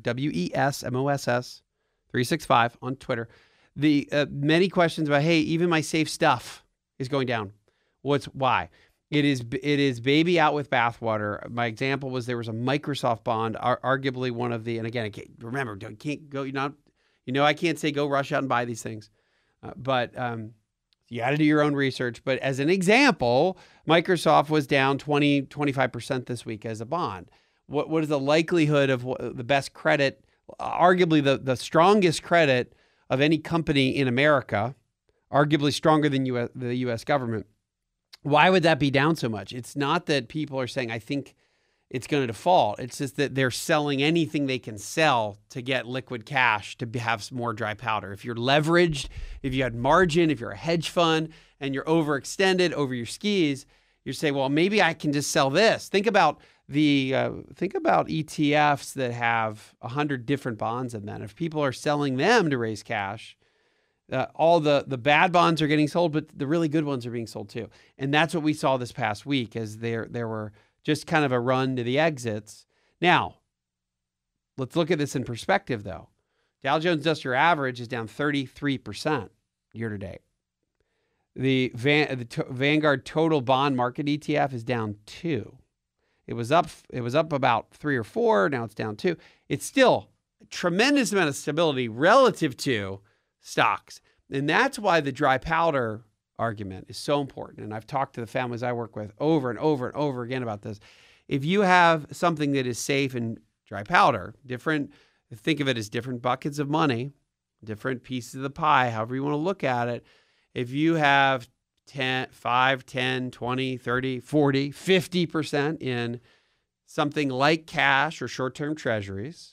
WESMOSS365 on Twitter. The many questions about, hey, even my safe stuff is going down. Why? It is baby out with bathwater. My example was there was a Microsoft bond, arguably one of the, and again, remember, can't go, I can't say go rush out and buy these things, but you got to do your own research. But as an example, Microsoft was down 25% this week as a bond. What is the likelihood of the best credit, arguably the strongest credit of any company in America, arguably stronger than the U.S. government? Why would that be down so much? It's not that people are saying, I think it's going to default. It's just that they're selling anything they can sell to get liquid cash to have some more dry powder. If you're leveraged, if you had margin, if you're a hedge fund and you're overextended over your skis, you say, well, maybe I can just sell this. Think about ETFs that have 100 different bonds in them. If people are selling them to raise cash, all the bad bonds are getting sold, but the really good ones are being sold too. And that's what we saw this past week, as there were just kind of a run to the exits. Now, let's look at this in perspective, though. Dow Jones Industrial Average is down 33% year to date. The Vanguard Total Bond Market ETF is down 2%. It was up about 3 or 4. Now it's down 2. It's still a tremendous amount of stability relative to stocks, and that's why the dry powder argument is so important. And I've talked to the families I work with over and over and over again about this. If you have something that is safe and dry powder, think of it as different buckets of money, different pieces of the pie, however you want to look at it. If you have 5, 10, 20, 30, 40, 50% in something like cash or short-term treasuries,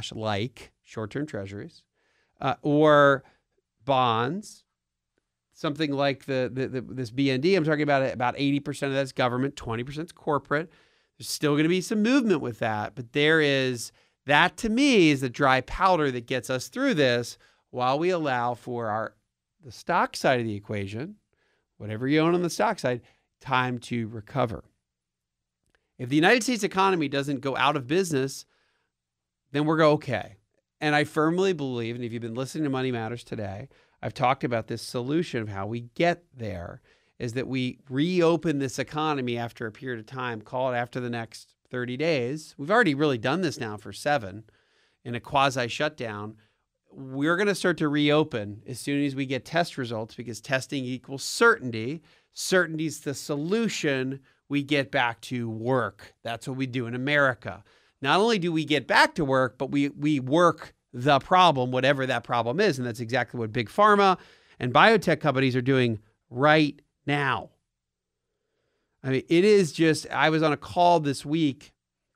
or bonds, something like this BND, I'm talking about 80% of that's government, 20% is corporate. There's still going to be some movement with that, but that to me is the dry powder that gets us through this while we allow for the stock side of the equation, whatever you own on the stock side, time to recover. If the United States economy doesn't go out of business, then we're okay. And I firmly believe, and if you've been listening to Money Matters today, I've talked about this solution of how we get there, is that we reopen this economy after a period of time, call it after the next 30 days. We've already really done this now for 7 in a quasi shutdown. We're going to start to reopen as soon as we get test results, because testing equals certainty. Certainty is the solution. We get back to work. That's what we do in America. Not only do we get back to work, but we work the problem, whatever that problem is. And that's exactly what big pharma and biotech companies are doing right now. I mean, it is just, I was on a call this week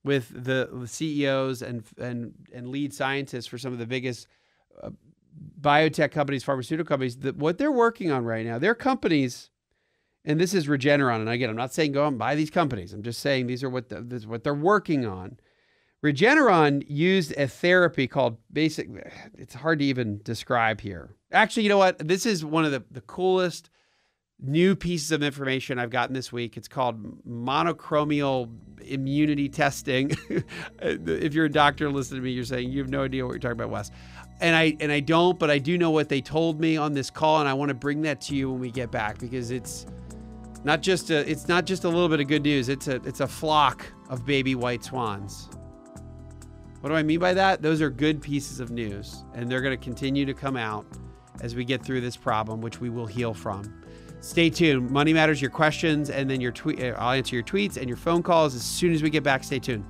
with the CEOs and lead scientists for some of the biggest biotech companies, pharmaceutical companies, that what they're working on right now, their companies, and this is Regeneron, and again, I'm not saying go out and buy these companies. I'm just saying these are what they're working on. Regeneron used a therapy called it's hard to even describe here. Actually, you know what? This is one of the coolest new pieces of information I've gotten this week. It's called monoclonal immunity testing. If you're a doctor listening to me, you're saying you have no idea what you're talking about, Wes. And I don't, but I do know what they told me on this call, and I want to bring that to you when we get back, because it's not just a little bit of good news. It's a flock of baby white swans. What do I mean by that? Those are good pieces of news, and they're going to continue to come out as we get through this problem, which we will heal from. Stay tuned. Money Matters, your questions, and then I'll answer your tweets and your phone calls as soon as we get back. Stay tuned.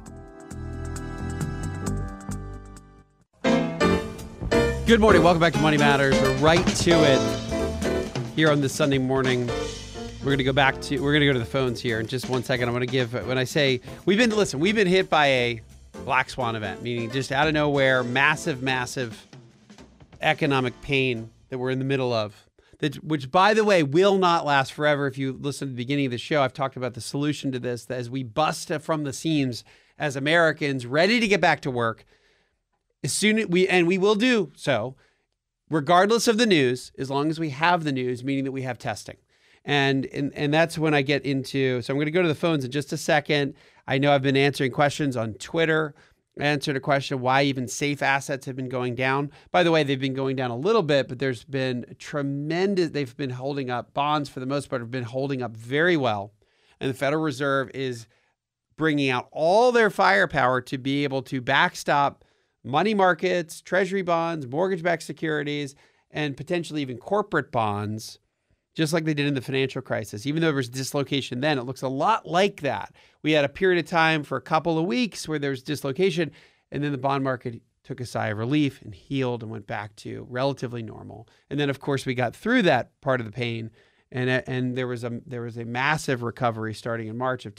Good morning. Welcome back to Money Matters. We're right to it here on this Sunday morning. We're going to go to the phones here in just 1 second. I'm going to give, when I say we've been hit by a black swan event, meaning just out of nowhere, massive economic pain that we're in the middle of, which, by the way, will not last forever. If you listen to the beginning of the show, I've talked about the solution to this, that as we bust from the seams as Americans, ready to get back to work, we will do so, regardless of the news, as long as we have the news, meaning that we have testing. And that's when I get into, so I'm going to go to the phones in just a second. I know I've been answering questions on Twitter. I answered a question why even safe assets have been going down. By the way, they've been going down a little bit, but there's been they've been holding up. Bonds, for the most part, have been holding up very well. And the Federal Reserve is bringing out all their firepower to be able to backstop money markets, treasury bonds, mortgage-backed securities, and potentially even corporate bonds, just like they did in the financial crisis. Even though there was dislocation then, it looks a lot like that. We had a period of time for a couple of weeks where there was dislocation, and then the bond market took a sigh of relief and healed and went back to relatively normal. And then, of course, we got through that part of the pain, and there was a massive recovery starting in March of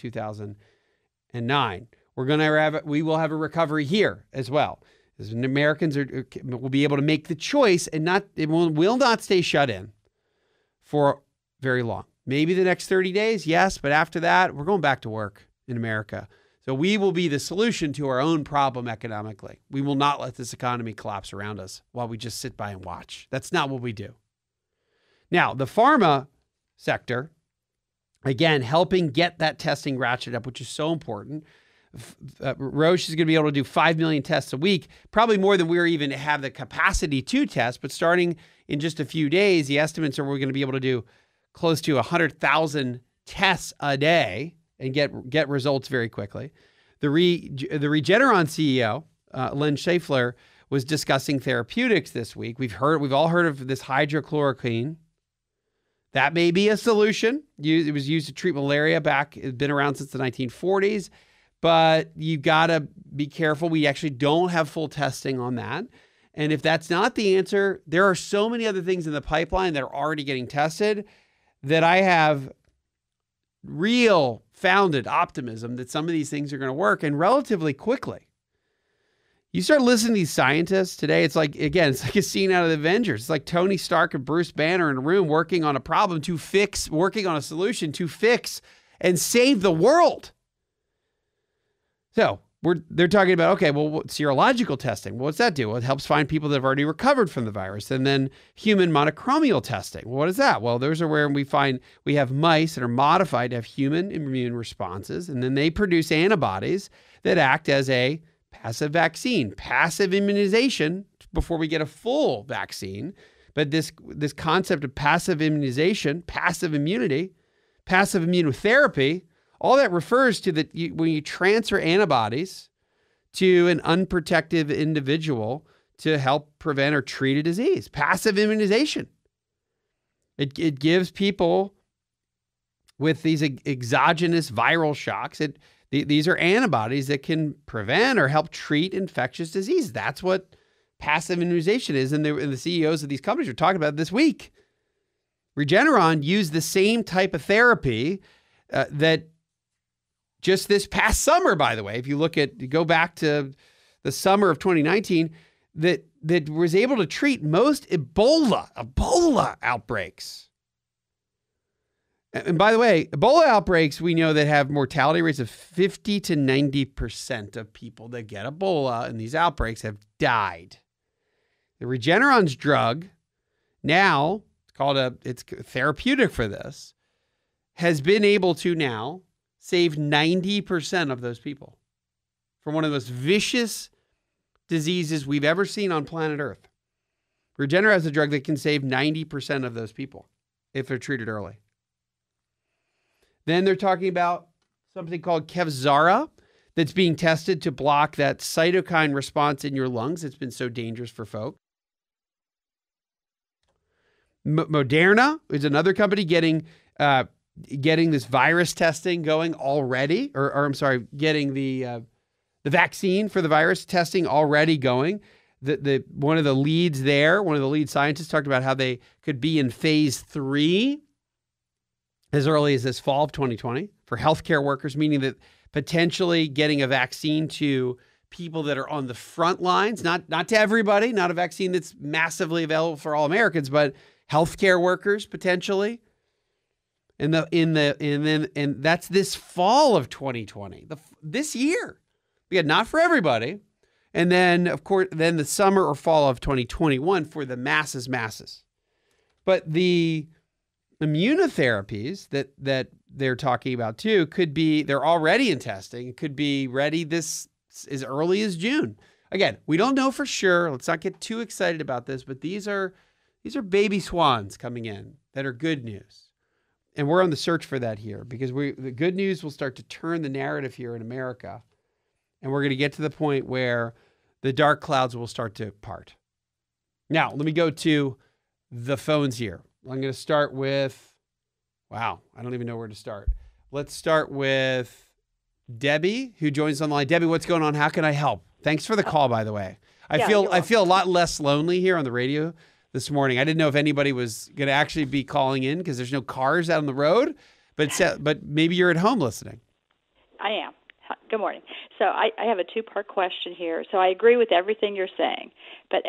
2009. We will have a recovery here as well. As Americans will be able to make the choice, and will not stay shut in for very long. Maybe the next 30 days, yes, but after that, we're going back to work in America. So we will be the solution to our own problem economically. We will not let this economy collapse around us while we just sit by and watch. That's not what we do. Now, the pharma sector, again, helping get that testing ratcheted up, which is so important. Roche is going to be able to do 5 million tests a week, probably more than we even have the capacity to test. But starting in just a few days, the estimates are we're going to be able to do close to 100,000 tests a day and get results very quickly. The Regeneron CEO, Len Schaeffler, was discussing therapeutics this week. We've all heard of this hydrochloroquine. That may be a solution. It was used to treat malaria it's been around since the 1940s. But you've got to be careful. We actually don't have full testing on that. And if that's not the answer, there are so many other things in the pipeline that are already getting tested that I have real founded optimism that some of these things are going to work, and relatively quickly. You start listening to these scientists today, it's like a scene out of the Avengers. It's like Tony Stark and Bruce Banner in a room working on working on a solution to fix and save the world. So they're talking about, okay, well, serological testing. Well, what's that do? Well, it helps find people that have already recovered from the virus. And then human monoclonal testing. Well, what is that? Well, those are where we have mice that are modified to have human immune responses. And then they produce antibodies that act as a passive vaccine, passive immunization before we get a full vaccine. But this concept of passive immunization, passive immunity, passive immunotherapy, all that refers to when you transfer antibodies to an unprotected individual to help prevent or treat a disease. Passive immunization. It gives people with these exogenous viral shocks, these are antibodies that can prevent or help treat infectious disease. That's what passive immunization is, and the CEOs of these companies are talking about this week. Regeneron used the same type of therapy that just this past summer, by the way, if you go back to the summer of 2019, that was able to treat most Ebola outbreaks. And by the way, Ebola outbreaks, we know that have mortality rates of 50 to 90% of people that get Ebola in these outbreaks have died. The Regeneron's drug, now it's therapeutic for this, has been able to now save 90% of those people from one of the most vicious diseases we've ever seen on planet Earth. Regeneron has a drug that can save 90% of those people if they're treated early. Then they're talking about something called Kevzara that's being tested to block that cytokine response in your lungs. It's been so dangerous for folks. Moderna is another company getting this virus testing going already, or I'm sorry, getting the vaccine for the virus testing already going. One of the lead scientists talked about how they could be in phase 3 as early as this fall of 2020 for healthcare workers, meaning that potentially getting a vaccine to people that are on the front lines, not to everybody, not a vaccine that's massively available for all Americans, but healthcare workers potentially. And that's this fall of 2020, this year. Again, not for everybody. And then, of course, then the summer or fall of 2021 for the masses. But the immunotherapies that they're talking about too they're already in testing. It could be ready this as early as June. Again, we don't know for sure. Let's not get too excited about this, but these are baby swans coming in that are good news. And we're on the search for that here because the good news will start to turn the narrative here in America. And we're going to get to the point where the dark clouds will start to part. Now, let me go to the phones here. I'm going to start with, I don't even know where to start. Let's start with Debbie, who joins on the line. Debbie, what's going on? How can I help? Thanks for the call, by the way. I feel a lot less lonely here on the radio this morning. I didn't know if anybody was going to actually be calling in because there's no cars out on the road, but maybe you're at home listening. I am. Good morning. So I have a two-part question here. So I agree with everything you're saying, but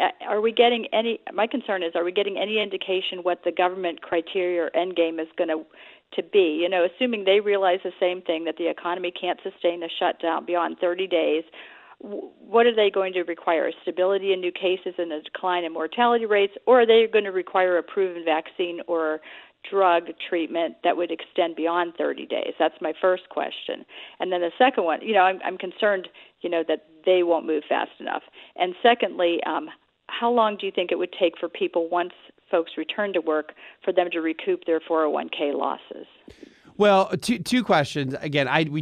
my concern is, are we getting any indication what the government criteria or end game is going to be? Assuming they realize the same thing, that the economy can't sustain a shutdown beyond 30 days, what are they going to require? Stability in new cases and a decline in mortality rates, or are they going to require a proven vaccine or drug treatment that would extend beyond 30 days? That's my first question. And then the second one, I'm concerned, that they won't move fast enough. And secondly, how long do you think it would take for people, once folks return to work, for them to recoup their 401k losses? Well, two questions. Again, we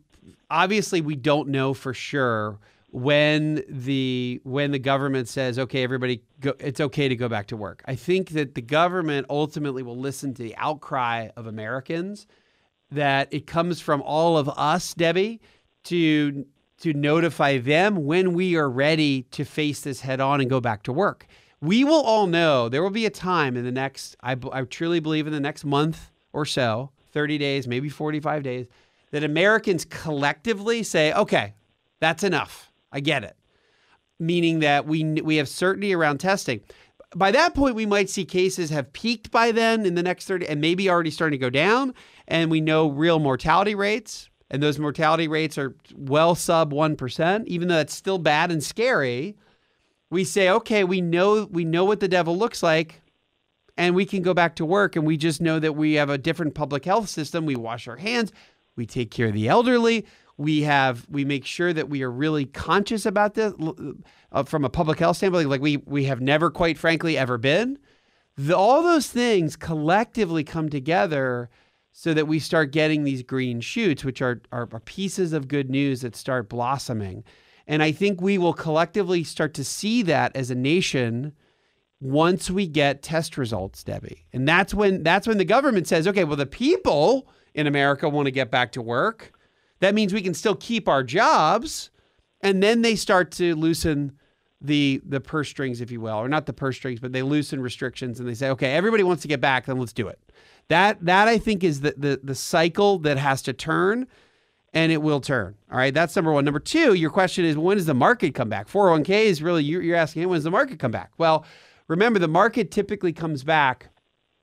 don't know for sure when the government says, okay, everybody, it's okay to go back to work. I think that the government ultimately will listen to the outcry of Americans, that it comes from all of us, Debbie, to notify them when we are ready to face this head on and go back to work. We will all know there will be a time in the next, I truly believe in the next month or so, 30 days, maybe 45 days, that Americans collectively say, okay, that's enough. I get it. Meaning that we have certainty around testing. By that point, we might see cases have peaked by then in the next 30 and maybe already starting to go down. And we know real mortality rates. And those mortality rates are well sub 1%, even though that's still bad and scary. We say, okay, we know what the devil looks like, and we can go back to work. And we just know that we have a different public health system. We wash our hands. We take care of the elderly. We make sure that we are really conscious about this from a public health standpoint, like we have never, quite frankly, ever been. All those things collectively come together so that we start getting these green shoots, which are pieces of good news that start blossoming. And I think we will collectively start to see that as a nation once we get test results, Debbie. And that's when the government says, okay, well, the people in America want to get back to work. That means we can still keep our jobs, and then they start to loosen the purse strings, if you will, or not the purse strings, but they loosen restrictions, and they say, okay, everybody wants to get back, then let's do it. That I think is the cycle that has to turn, and it will turn. All right, that's number one. Number two, your question is, when does the market come back? 401ks, really, you're asking, when does the market come back? Well, remember, the market typically comes back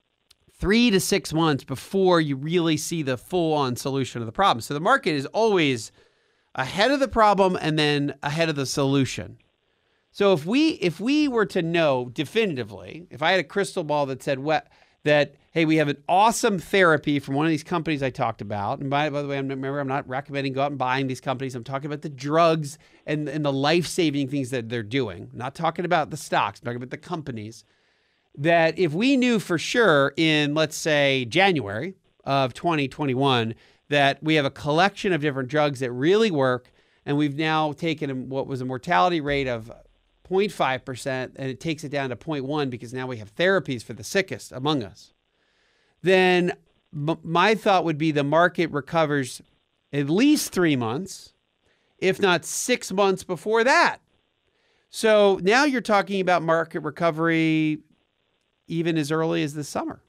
3 to 6 months before you really see the full-on solution of the problem. So the market is always ahead of the problem and then ahead of the solution. So if we were to know definitively, if I had a crystal ball that said that, hey, we have an awesome therapy from one of these companies I talked about. And by the way, I'm not recommending go out and buying these companies. I'm talking about the drugs and the life-saving things that they're doing. I'm not talking about the stocks. I'm talking about the companies. That if we knew for sure in, let's say, January of 2021, that we have a collection of different drugs that really work, and we've now taken what was a mortality rate of 0.5%, and it takes it down to 0.1 because now we have therapies for the sickest among us, then my thought would be the market recovers at least 3 months, if not 6 months before that. So now you're talking about market recovery even as early as this summer.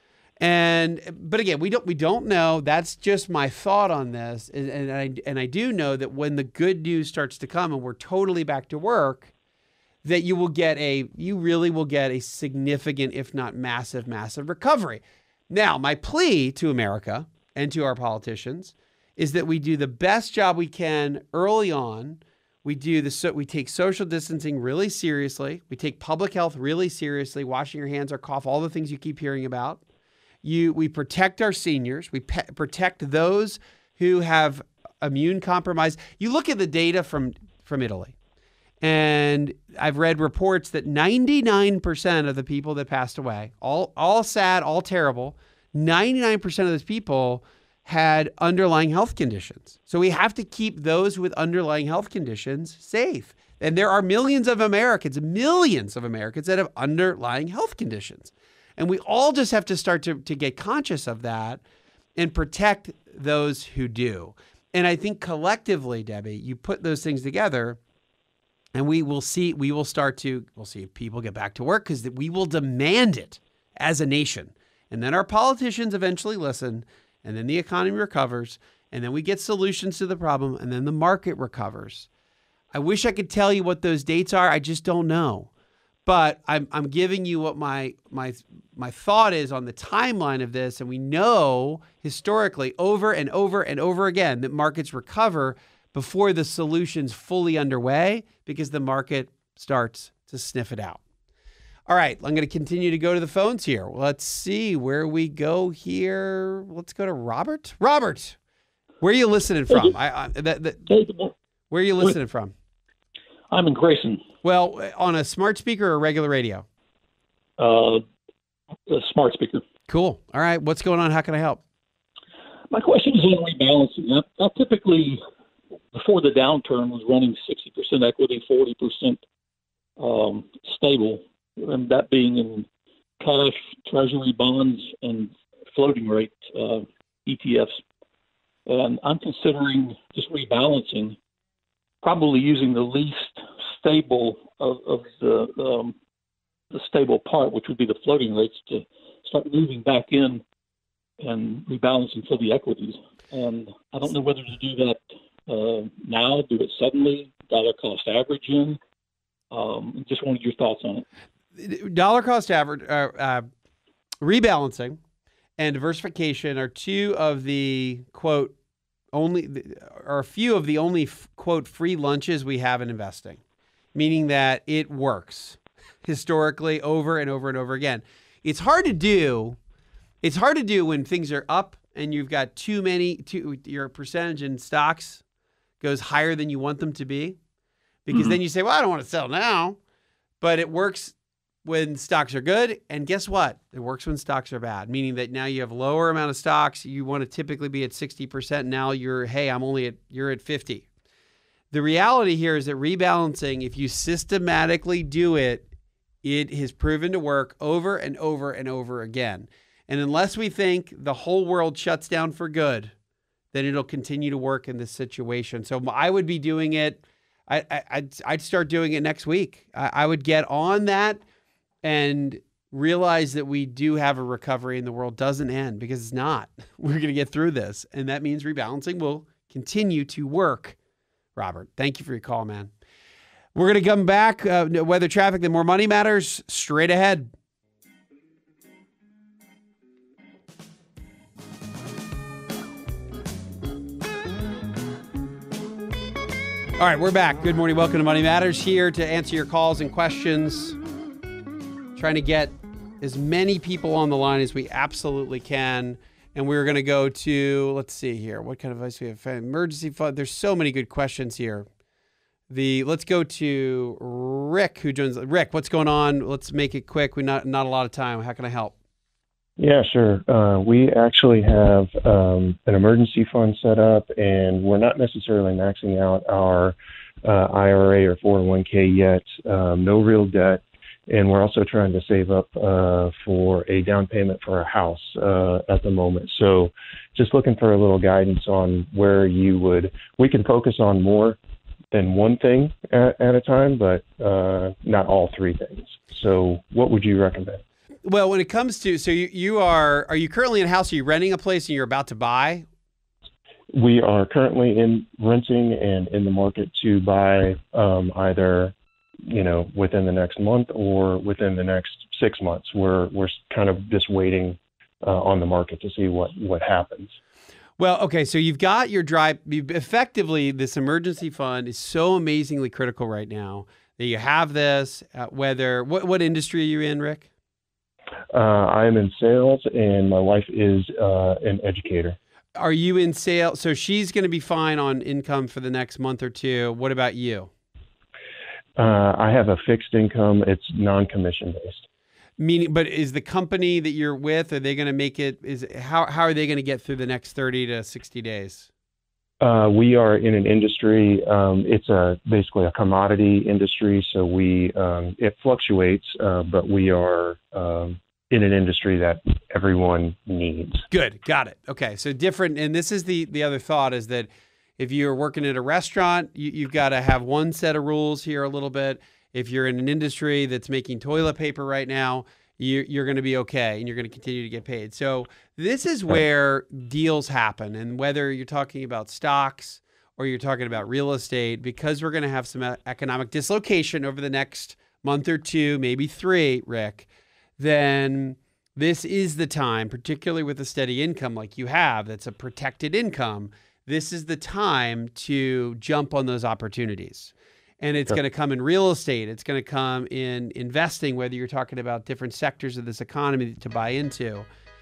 But again, we don't know. That's just my thought on this. And I do know that when the good news starts to come and we're totally back to work, that you really will get a significant, if not massive, massive recovery. Now, my plea to America and to our politicians is that we do the best job we can early on. We take social distancing really seriously. We take public health really seriously, washing your hands, our cough, all the things you keep hearing about. We protect our seniors. We protect those who have immune compromise. You look at the data from Italy. And I've read reports that 99% of the people that passed away, all sad, all terrible, 99% of those people had underlying health conditions. So we have to keep those with underlying health conditions safe. And there are millions of Americans that have underlying health conditions. And we all just have to start to get conscious of that and protect those who do. And I think collectively, Debbie, you put those things together, and we'll see if people get back to work, because we will demand it as a nation. And then our politicians eventually listen, and then the economy recovers, and then we get solutions to the problem, and then the market recovers. I wish I could tell you what those dates are. I just don't know. But I'm giving you what my thought is on the timeline of this, and we know historically over and over and over again that markets recover before the solution's fully underway, because the market starts to sniff it out. All right, I'm going to continue to go to the phones here. Let's see where we go here. Let's go to Robert. Robert, where are you listening from? Where are you listening from? I'm in Grayson. Well, on a smart speaker or regular radio? A smart speaker. Cool. All right, what's going on? How can I help? My question is on rebalancing. I typically, before the downturn, was running 60% equity, 40% stable, and that being in cash, treasury, bonds, and floating rate ETFs. And I'm considering just rebalancing, probably using the least stable of the stable part, which would be the floating rates, to start moving back in and rebalancing for the equities. And I don't know whether to do that now, do it suddenly, dollar cost average in. Just wanted your thoughts on it. Dollar cost average, rebalancing and diversification are two of the, quote, a few of the only, quote, free lunches we have in investing, meaning that it works historically over and over and over again. It's hard to do. It's hard to do when things are up and you've got your percentage in stocks goes higher than you want them to be, because then you say, well, I don't want to sell now. But it works when stocks are good. And guess what? It works when stocks are bad, meaning that now you have lower amount of stocks. You want to typically be at 60%. Now you're at 50. The reality here is that rebalancing, if you systematically do it, it has proven to work over and over and over again. And unless we think the whole world shuts down for good, then it'll continue to work in this situation. So I would be doing it. I'd start doing it next week. I would get on that and realize that we do have a recovery and the world doesn't end, because it's not. We're going to get through this. And that means rebalancing will continue to work. Robert, thank you for your call, man. We're going to come back. Weather, traffic, then more Money Matters straight ahead. All right, we're back. Good morning. Welcome to Money Matters, here to answer your calls and questions. Trying to get as many people on the line as we absolutely can. And we're going to go to, let's see here. What kind of advice we have? Emergency fund. There's so many good questions here. Let's go to Rick, who joins. Rick, what's going on? Let's make it quick. We not a lot of time. How can I help? Yeah, sure. We actually have an emergency fund set up, and we're not necessarily maxing out our IRA or 401k yet. No real debt, and we're also trying to save up for a down payment for a house at the moment. So just looking for a little guidance on where we can focus on more than one thing at a time, but not all three things. So what would you recommend? Well, when it comes to, so are you currently in a house? Are you renting a place and you're about to buy? We are currently renting and in the market to buy either, within the next month or within the next 6 months. We're kind of just waiting on the market to see what happens. Well, okay, so you've got your effectively, this emergency fund is so amazingly critical right now that you have this, what industry are you in, Rick? I am in sales, and my wife is an educator. Are you in sales? So she's going to be fine on income for the next month or two. What about you? I have a fixed income. It's non-commission based. Meaning, but is the company that you're with, are they going to make it? How are they going to get through the next 30 to 60 days? We are in an industry. It's basically a commodity industry, so it fluctuates, but we are in an industry that everyone needs. Good, got it. Okay, so different, and this is the other thought is that if you're working at a restaurant, you've got to have one set of rules here a little bit. If you're in an industry that's making toilet paper right now, you're going to be okay, and you're going to continue to get paid. So this is where deals happen, and whether you're talking about stocks or you're talking about real estate, because we're going to have some economic dislocation over the next month or two, maybe 3, Rick, then this is the time, particularly with a steady income like you have, that's a protected income, this is the time to jump on those opportunities. And it's going to come in real estate. It's going to come in investing, whether you're talking about different sectors of this economy to buy into.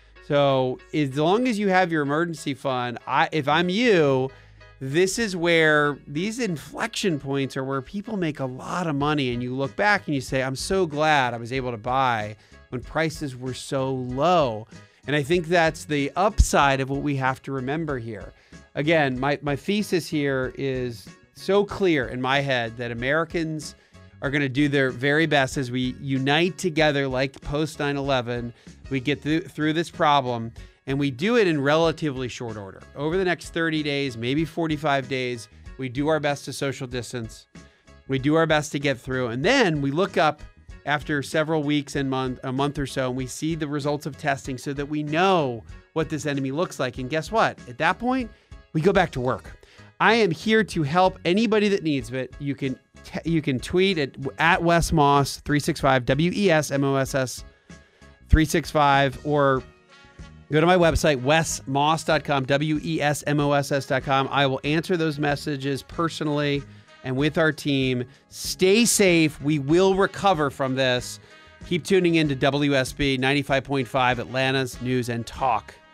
So as long as you have your emergency fund, if I'm you, this is where these inflection points are where people make a lot of money. And you look back and you say, I'm so glad I was able to buy when prices were so low. And I think that's the upside of what we have to remember here. Again, my thesis here is so clear in my head that Americans are going to do their very best as we unite together like post 9/11. We get through this problem, and we do it in relatively short order. Over the next 30 days, maybe 45 days, we do our best to social distance. We do our best to get through. And then we look up after several weeks and a month or so, and we see the results of testing so that we know what this enemy looks like. And guess what? At that point, we go back to work. I am here to help anybody that needs it. You can tweet at Wes Moss 365, WESMOSS 365, or go to my website, wesmoss.com, WESMOSS.com. I will answer those messages personally and with our team. Stay safe. We will recover from this. Keep tuning in to WSB 95.5, Atlanta's News and Talk.